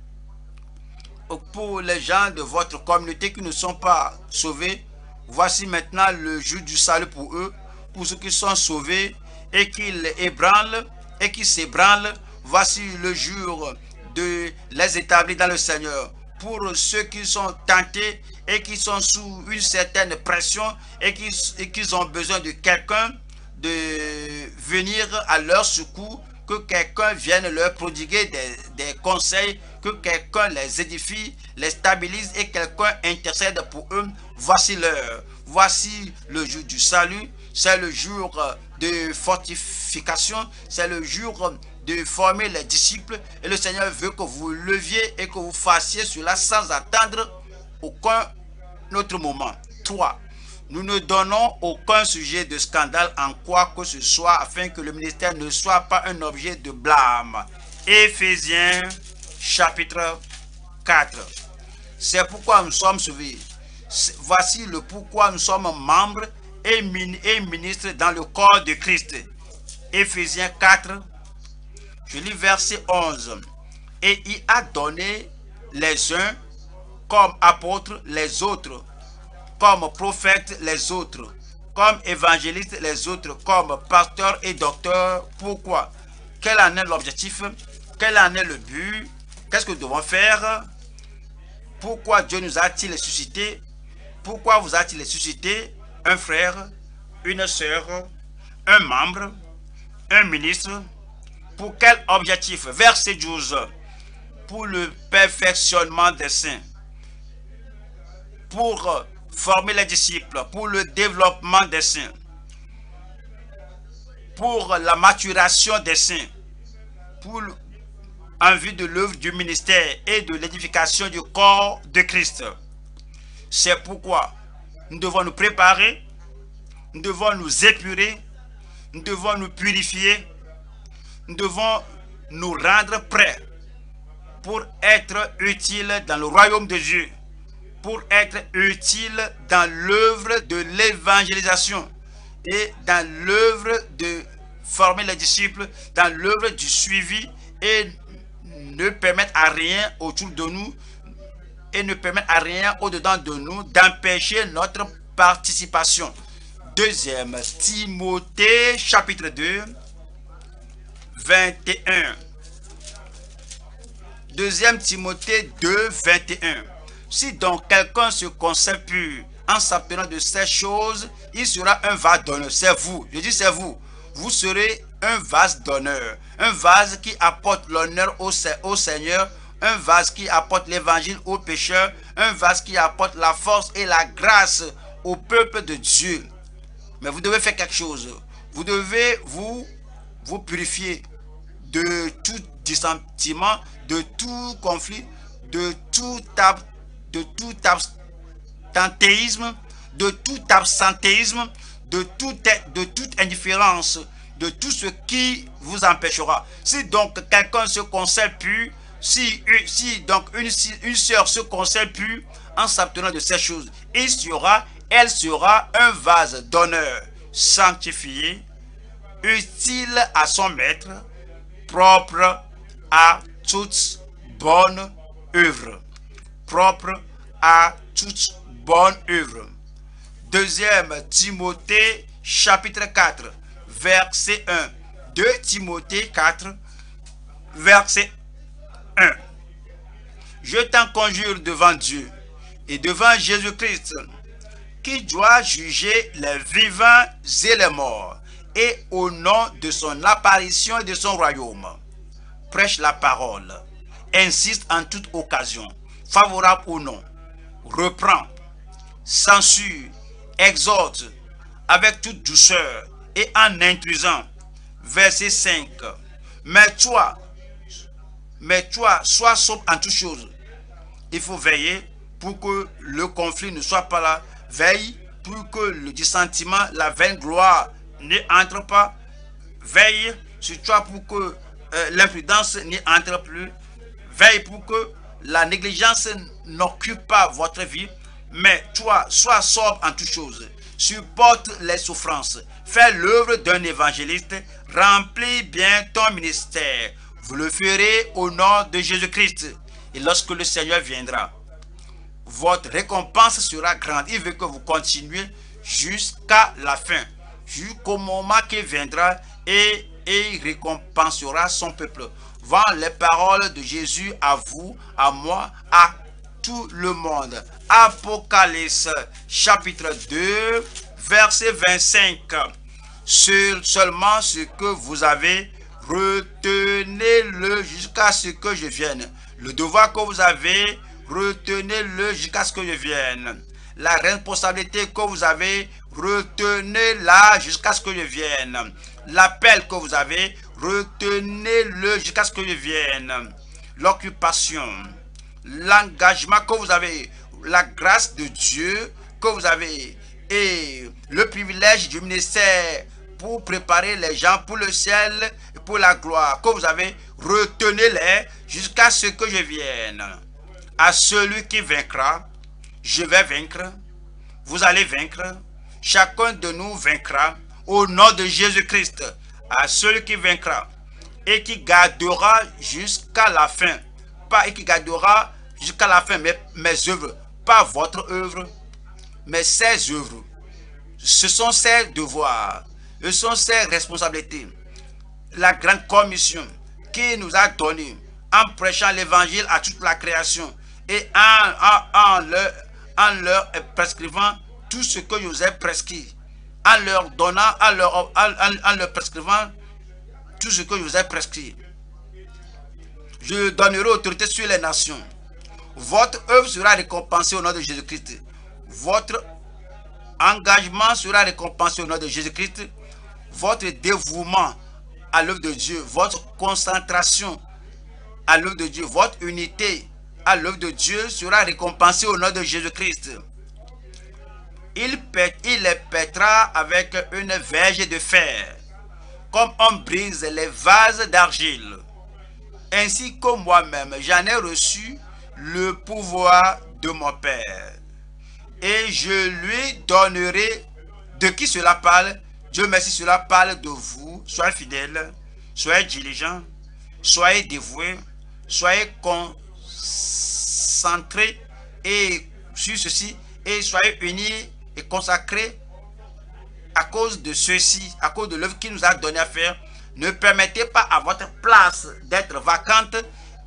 Pour les gens de votre communauté qui ne sont pas sauvés, voici maintenant le jour du salut pour eux. Pour ceux qui sont sauvés et qui ébranlent et qui s'ébranlent, voici le jour de les établir dans le Seigneur. Pour ceux qui sont tentés et qui sont sous une certaine pression et qui ont besoin de quelqu'un de venir à leur secours, que quelqu'un vienne leur prodiguer des conseils, que quelqu'un les édifie, les stabilise et quelqu'un intercède pour eux. Voici l'heure, voici le jour du salut, c'est le jour de fortification, c'est le jour de former les disciples, et le Seigneur veut que vous leviez et que vous fassiez cela sans attendre aucun autre moment. 3. Nous ne donnons aucun sujet de scandale en quoi que ce soit afin que le ministère ne soit pas un objet de blâme. Éphésiens chapitre 4. C'est pourquoi nous sommes sauvés. Voici le pourquoi nous sommes membres et ministres dans le corps de Christ. Éphésiens 4. Je lis verset 11. Et il a donné les uns comme apôtres, les autres comme prophètes, les autres comme évangélistes, les autres comme pasteurs et docteurs. Pourquoi? Quel en est l'objectif? Quel en est le but? Qu'est-ce que nous devons faire? Pourquoi Dieu nous a-t-il suscité? Pourquoi vous a-t-il suscité? Un frère, une sœur, un membre, un ministre. Pour quel objectif? Verset 12. Pour le perfectionnement des saints. Pour former les disciples. Pour le développement des saints. Pour la maturation des saints. En vue de l'œuvre du ministère et de l'édification du corps de Christ. C'est pourquoi nous devons nous préparer. Nous devons nous épurer. Nous devons nous purifier. Nous devons nous rendre prêts pour être utiles dans le royaume de Dieu, pour être utiles dans l'œuvre de l'évangélisation et dans l'œuvre de former les disciples, dans l'œuvre du suivi, et ne permettre à rien autour de nous et ne permettre à rien au-dedans de nous d'empêcher notre participation. 2 Timothée chapitre 2 21. 2 Timothée 2, 21. Si donc quelqu'un se conserve pur en s'abstenant de ces choses, il sera un vase d'honneur. C'est vous, je dis c'est vous. Vous serez un vase d'honneur, un vase qui apporte l'honneur au Seigneur, un vase qui apporte l'évangile aux pécheurs, un vase qui apporte la force et la grâce au peuple de Dieu. Mais vous devez faire quelque chose. Vous devez vous purifier de tout dissentiment, de tout conflit, de tout absentéisme, de tout absentéisme, de toute indifférence, de tout ce qui vous empêchera. Si donc quelqu'un se conserve pur, si donc une sœur se conserve pur en s'abstenant de ces choses, elle sera un vase d'honneur, sanctifié, utile à son maître, propre à toute bonne œuvre. Propre à toute bonne œuvre. 2 Timothée chapitre 4 verset 1. 2 Timothée 4 verset 1. Je t'en conjure devant Dieu et devant Jésus-Christ, qui doit juger les vivants et les morts, et au nom de son apparition et de son royaume. Prêche la parole, insiste en toute occasion, favorable ou non, reprend, censure, exhorte avec toute douceur et en intrusant. Verset 5. Mais toi, sois sobre en toutes choses. Il faut veiller pour que le conflit ne soit pas là. Veille pour que le dissentiment, la vaine gloire n'y entre pas. Veille sur toi pour que l'imprudence n'y entre plus. Veille pour que la négligence n'occupe pas votre vie. Mais toi, sois sobre en toutes choses. Supporte les souffrances. Fais l'œuvre d'un évangéliste. Remplis bien ton ministère. Vous le ferez au nom de Jésus-Christ. Et lorsque le Seigneur viendra, votre récompense sera grande. Il veut que vous continuiez jusqu'à la fin. Jusqu'au moment qu'il viendra et il récompensera son peuple. Vend les paroles de Jésus à vous, à moi, à tout le monde. Apocalypse chapitre 2 verset 25. Seulement ce que vous avez, retenez-le jusqu'à ce que je vienne. Le devoir que vous avez, retenez-le jusqu'à ce que je vienne. La responsabilité que vous avez, retenez-la jusqu'à ce que je vienne. L'appel que vous avez, retenez-le jusqu'à ce que je vienne. L'occupation, l'engagement que vous avez, la grâce de Dieu que vous avez et le privilège du ministère pour préparer les gens pour le ciel et pour la gloire que vous avez, retenez-les jusqu'à ce que je vienne. À celui qui vaincra, je vais vaincre, vous allez vaincre, chacun de nous vaincra au nom de Jésus-Christ. À celui qui vaincra et qui gardera jusqu'à la fin, pas et qui gardera jusqu'à la fin mes œuvres, pas votre œuvre, mais ses œuvres. Ce sont ses devoirs, ce sont ses responsabilités. La grande commission qui nous a donné en prêchant l'évangile à toute la création et en leur prescrivant tout ce que je vous ai prescrit, en leur donnant, en leur prescrivant tout ce que je vous ai prescrit. Je donnerai autorité sur les nations. Votre œuvre sera récompensée au nom de Jésus-Christ. Votre engagement sera récompensé au nom de Jésus-Christ. Votre dévouement à l'œuvre de Dieu, votre concentration à l'œuvre de Dieu, votre unité à l'œuvre de Dieu sera récompensée au nom de Jésus-Christ. Il les pètera avec une verge de fer, comme on brise les vases d'argile. Ainsi que moi-même, j'en ai reçu le pouvoir de mon Père. Et je lui donnerai. De qui cela parle? Dieu merci, cela parle de vous. Soyez fidèles, soyez diligents, soyez dévoués, soyez concentrés et sur ceci, et soyez unis et consacrés à cause de ceci, à cause de l'œuvre qu'il nous a donné à faire. Ne permettez pas à votre place d'être vacante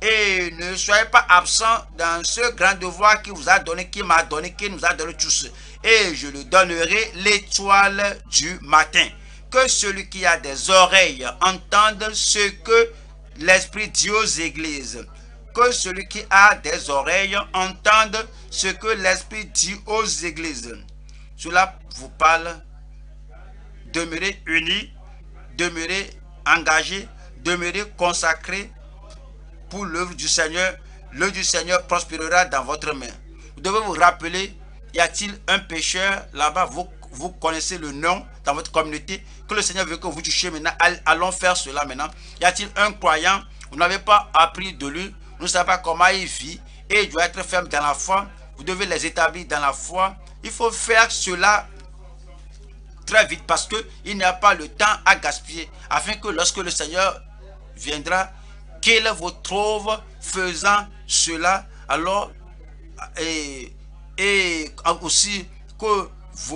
Et ne soyez pas absent dans ce grand devoir qui vous a donné, qui m'a donné, qui nous a donné tous. Et je le donnerai l'étoile du matin. Que celui qui a des oreilles entende ce que l'Esprit dit aux églises. Que celui qui a des oreilles entende ce que l'Esprit dit aux églises. Cela vous parle. Demeurez unis, demeurez engagés, demeurez consacrés pour l'œuvre du Seigneur. L'œuvre du Seigneur prospérera dans votre main. Vous devez vous rappeler, y a-t-il un pécheur là-bas, vous connaissez le nom dans votre communauté, que le Seigneur veut que vous touchiez maintenant, allons faire cela maintenant. Y a-t-il un croyant, vous n'avez pas appris de lui, vous ne savez pas comment il vit, et il doit être ferme dans la foi, vous devez les établir dans la foi. Il faut faire cela très vite parce qu'il n'y a pas le temps à gaspiller, afin que lorsque le Seigneur viendra, qu'il vous trouve faisant cela, alors et aussi que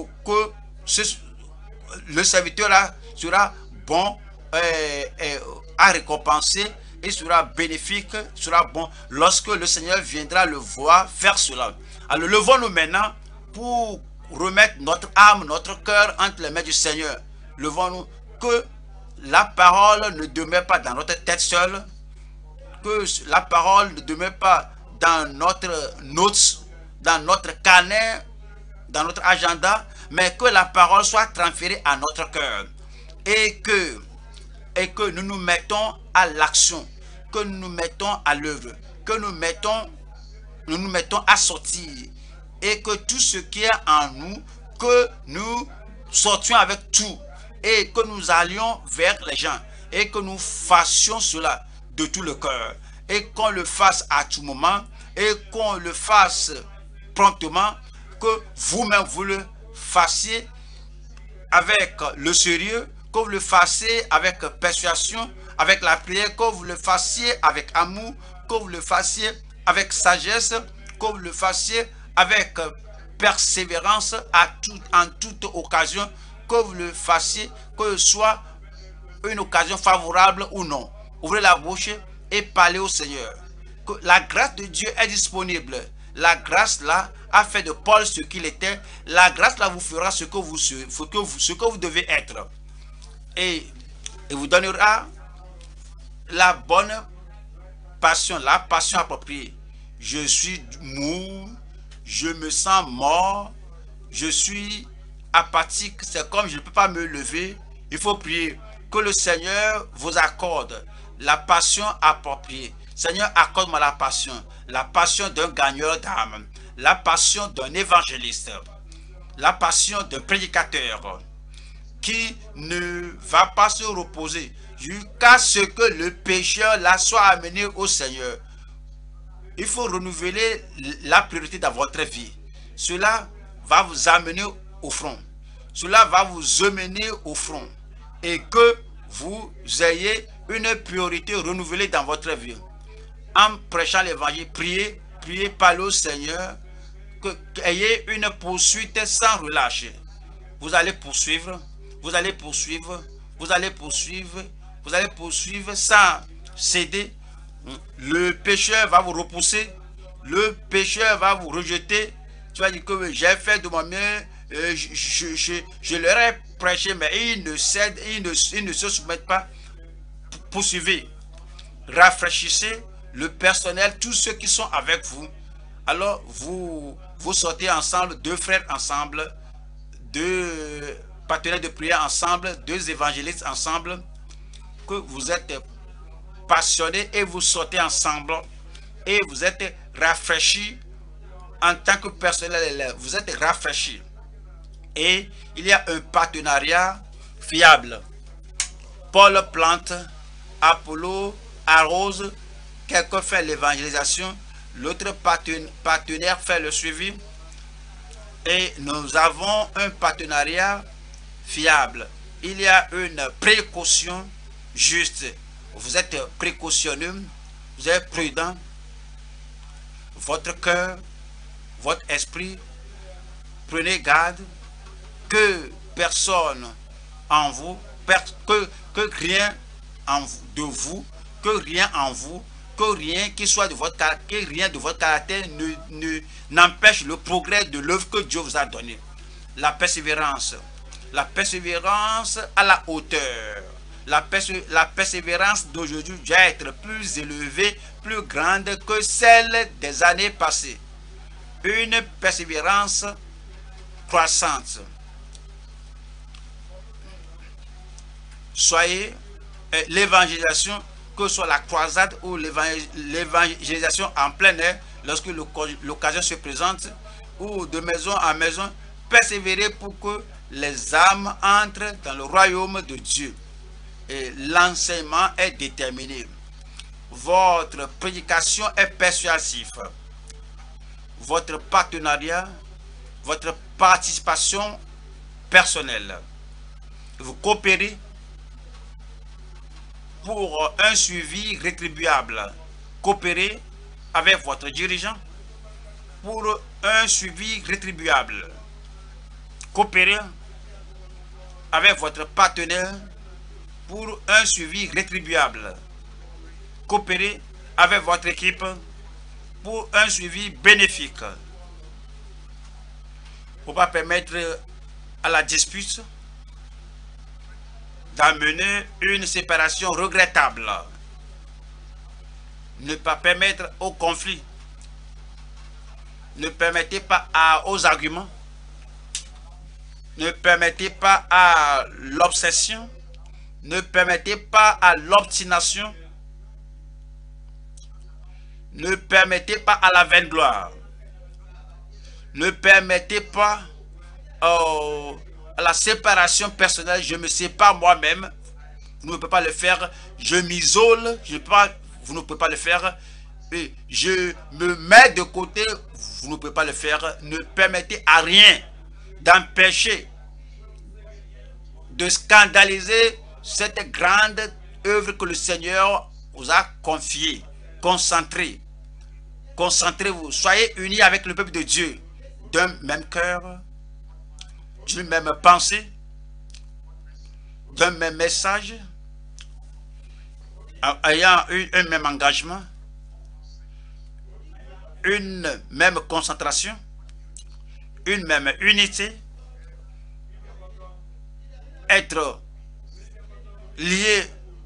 le serviteur là sera bon à récompenser et sera bénéfique, sera bon lorsque le Seigneur viendra le voir faire cela. Alors levons-nous maintenant pour remettre notre âme, notre cœur entre les mains du Seigneur. Levons-nous, que la parole ne demeure pas dans notre tête seule, que la parole ne demeure pas dans notre notes, dans notre carnet, dans notre agenda, mais que la parole soit transférée à notre cœur et que nous nous mettons à l'action, que nous nous mettons à l'œuvre, que nous nous mettons à sortir, et que tout ce qui est en nous, que nous sortions avec tout et que nous allions vers les gens et que nous fassions cela de tout le cœur et qu'on le fasse à tout moment et qu'on le fasse promptement, que vous-même vous le fassiez avec le sérieux, que vous le fassiez avec persuasion, avec la prière, que vous le fassiez avec amour, que vous le fassiez avec sagesse, que vous le fassiez avec persévérance en toute occasion, que vous le fassiez, que ce soit une occasion favorable ou non. Ouvrez la bouche et parlez au Seigneur. Que la grâce de Dieu est disponible. La grâce là a fait de Paul ce qu'il était. La grâce là vous fera ce que vous devez être. Et vous donnera la bonne passion, la passion appropriée. Je suis mou, je me sens mort, je suis apathique, c'est comme je ne peux pas me lever. Il faut prier que le Seigneur vous accorde la passion appropriée. Seigneur, accorde-moi la passion d'un gagneur d'âme, la passion d'un évangéliste, la passion d'un prédicateur qui ne va pas se reposer jusqu'à ce que le pécheur la soit amené au Seigneur. Il faut renouveler la priorité dans votre vie. Cela va vous amener au front. Cela va vous amener au front. Et que vous ayez une priorité renouvelée dans votre vie. En prêchant l'évangile, priez, parlez au Seigneur. Ayez une poursuite sans relâche. Vous allez poursuivre, vous allez poursuivre, vous allez poursuivre, vous allez poursuivre sans céder. Le pécheur va vous repousser, le pécheur va vous rejeter. Tu vas dire que j'ai fait de mon mieux, je leur ai prêché, mais ils ne cèdent, ils ne se soumettent pas. Poursuivez, rafraîchissez le personnel, tous ceux qui sont avec vous. Alors vous sortez ensemble, deux frères ensemble, deux partenaires de prière ensemble, deux évangélistes ensemble, que vous êtes passionnés et vous sortez ensemble et vous êtes rafraîchis en tant que personnel. Vous êtes rafraîchis et il y a un partenariat fiable. Paul plante, Apollo arrose, quelqu'un fait l'évangélisation, l'autre partenaire fait le suivi et nous avons un partenariat fiable. Il y a une précaution juste. Vous êtes précautionneux, vous êtes prudent. Votre cœur, votre esprit, prenez garde que personne en vous, que rien de vous, que rien en vous que rien qui soit de votre caractère, que rien de votre caractère n'empêche le progrès de l'œuvre que Dieu vous a donnée. La persévérance à la hauteur. La persévérance d'aujourd'hui doit être plus élevée, plus grande que celle des années passées. Une persévérance croissante. Soyez l'évangélisation, que ce soit la croisade ou l'évangélisation en plein air, lorsque l'occasion se présente, ou de maison en maison, persévérez pour que les âmes entrent dans le royaume de Dieu. Et l'enseignement est déterminé. Votre prédication est persuasive. Votre partenariat, votre participation personnelle. Vous coopérez pour un suivi rétribuable. Coopérez avec votre dirigeant pour un suivi rétribuable. Coopérez avec votre partenaire pour un suivi rétribuable. Coopérez avec votre équipe pour un suivi bénéfique. Il ne faut pas permettre à la dispute d'amener une séparation regrettable. Ne pas permettre au conflit. Ne permettez pas aux arguments. Ne permettez pas à l'obsession. Ne permettez pas à l'obstination. Ne permettez pas à la vaingloire. Ne permettez pas à la séparation personnelle. Je me sépare moi-même. Vous ne pouvez pas le faire. Je m'isole. Vous ne pouvez pas le faire. Et je me mets de côté. Vous ne pouvez pas le faire. Ne permettez à rien d'empêcher, de scandaliser cette grande œuvre que le Seigneur vous a confiée. Concentrez. Concentrez-vous. Soyez unis avec le peuple de Dieu. D'un même cœur, d'une même pensée, d'un même message, ayant un même engagement, une même concentration, une même unité, être liés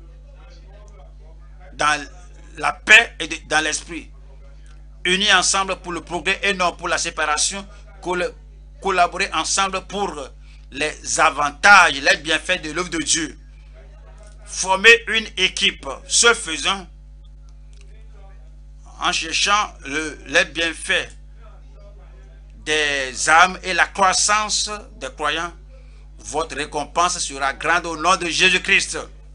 dans la paix et dans l'esprit, unis ensemble pour le progrès et non pour la séparation, collaborer ensemble pour les avantages, les bienfaits de l'œuvre de Dieu. Former une équipe, ce faisant, en cherchant les bienfaits des âmes et la croissance des croyants, votre récompense sera grande au nom de Jésus-Christ.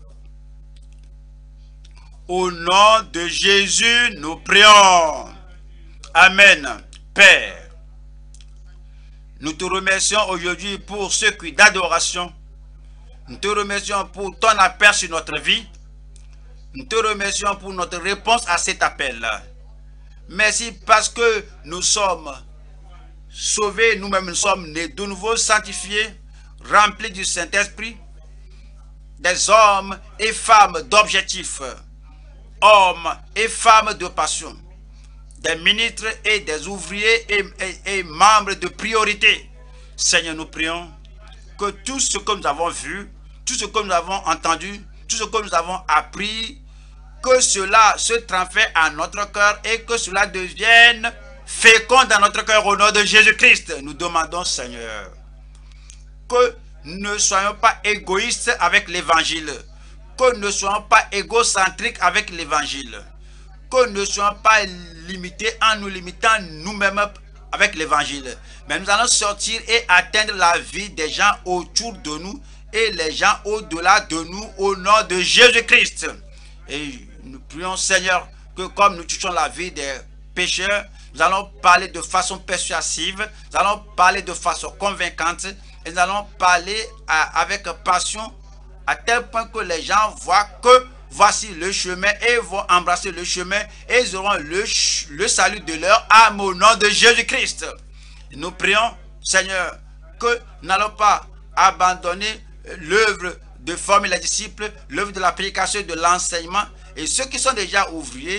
Au nom de Jésus, nous prions. Amen. Père, nous te remercions aujourd'hui pour ce cri d'adoration. Nous te remercions pour ton appel sur notre vie. Nous te remercions pour notre réponse à cet appel. Merci parce que nous sommes sauvés, nous-mêmes nous sommes nés de nouveau, sanctifiés, remplis du Saint-Esprit, des hommes et femmes d'objectifs, hommes et femmes de passion, des ministres et des ouvriers et membres de priorité. Seigneur, nous prions que tout ce que nous avons vu, tout ce que nous avons entendu, tout ce que nous avons appris, que cela se transfère à notre cœur et que cela devienne fécond dans notre cœur au nom de Jésus-Christ. Nous demandons, Seigneur, que nous ne soyons pas égoïstes avec l'évangile, que nous ne soyons pas égocentriques avec l'évangile, que nous ne soyons pas limités en nous limitant nous-mêmes avec l'évangile. Mais nous allons sortir et atteindre la vie des gens autour de nous et les gens au-delà de nous au nom de Jésus-Christ. Et nous prions, Seigneur, que comme nous touchons la vie des pécheurs, nous allons parler de façon persuasive, nous allons parler de façon convaincante et nous allons parler avec passion à tel point que les gens voient que voici le chemin et vont embrasser le chemin et ils auront le salut de leur âme au nom de Jésus-Christ. Nous prions, Seigneur, que nous n'allons pas abandonner l'œuvre de former les disciples, l'œuvre de la prédication et de l'enseignement. Et ceux qui sont déjà ouvriers,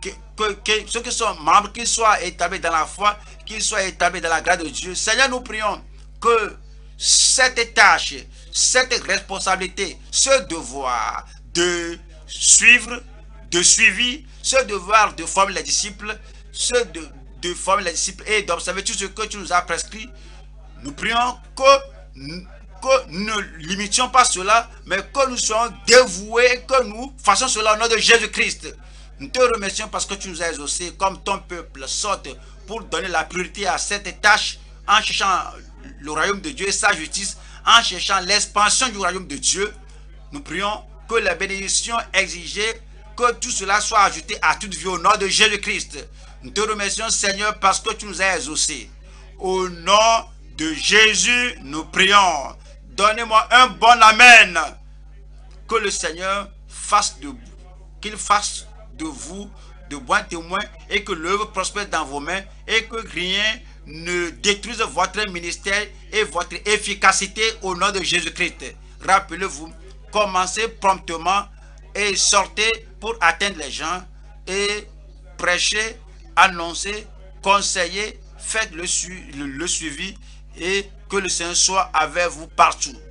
ceux qui sont membres, qu'ils soient établis dans la foi, qu'ils soient établis dans la grâce de Dieu. Seigneur, nous prions que cette tâche, cette responsabilité, ce devoir de suivre, de suivi, ce devoir de former les disciples, de former les disciples et d'observer tout ce que tu nous as prescrit, nous prions que nous ne limitions pas cela, mais que nous soyons dévoués, que nous fassions cela au nom de Jésus-Christ. Nous te remercions parce que tu nous as exaucés comme ton peuple sorte pour donner la priorité à cette tâche en cherchant le royaume de Dieu et sa justice, en cherchant l'expansion du royaume de Dieu. Nous prions que les bénédictions exigées, que tout cela soit ajouté à toute vie au nom de Jésus-Christ. Nous te remercions, Seigneur, parce que tu nous as exaucés. Au nom de Jésus, nous prions. Donnez-moi un bon amen. Que le Seigneur fasse de vous de bons témoins et que l'œuvre prospère dans vos mains et que rien ne détruise votre ministère et votre efficacité au nom de Jésus-Christ. Rappelez-vous, commencez promptement et sortez pour atteindre les gens et prêchez, annoncez, conseillez, faites le suivi et que le Seigneur soit avec vous partout.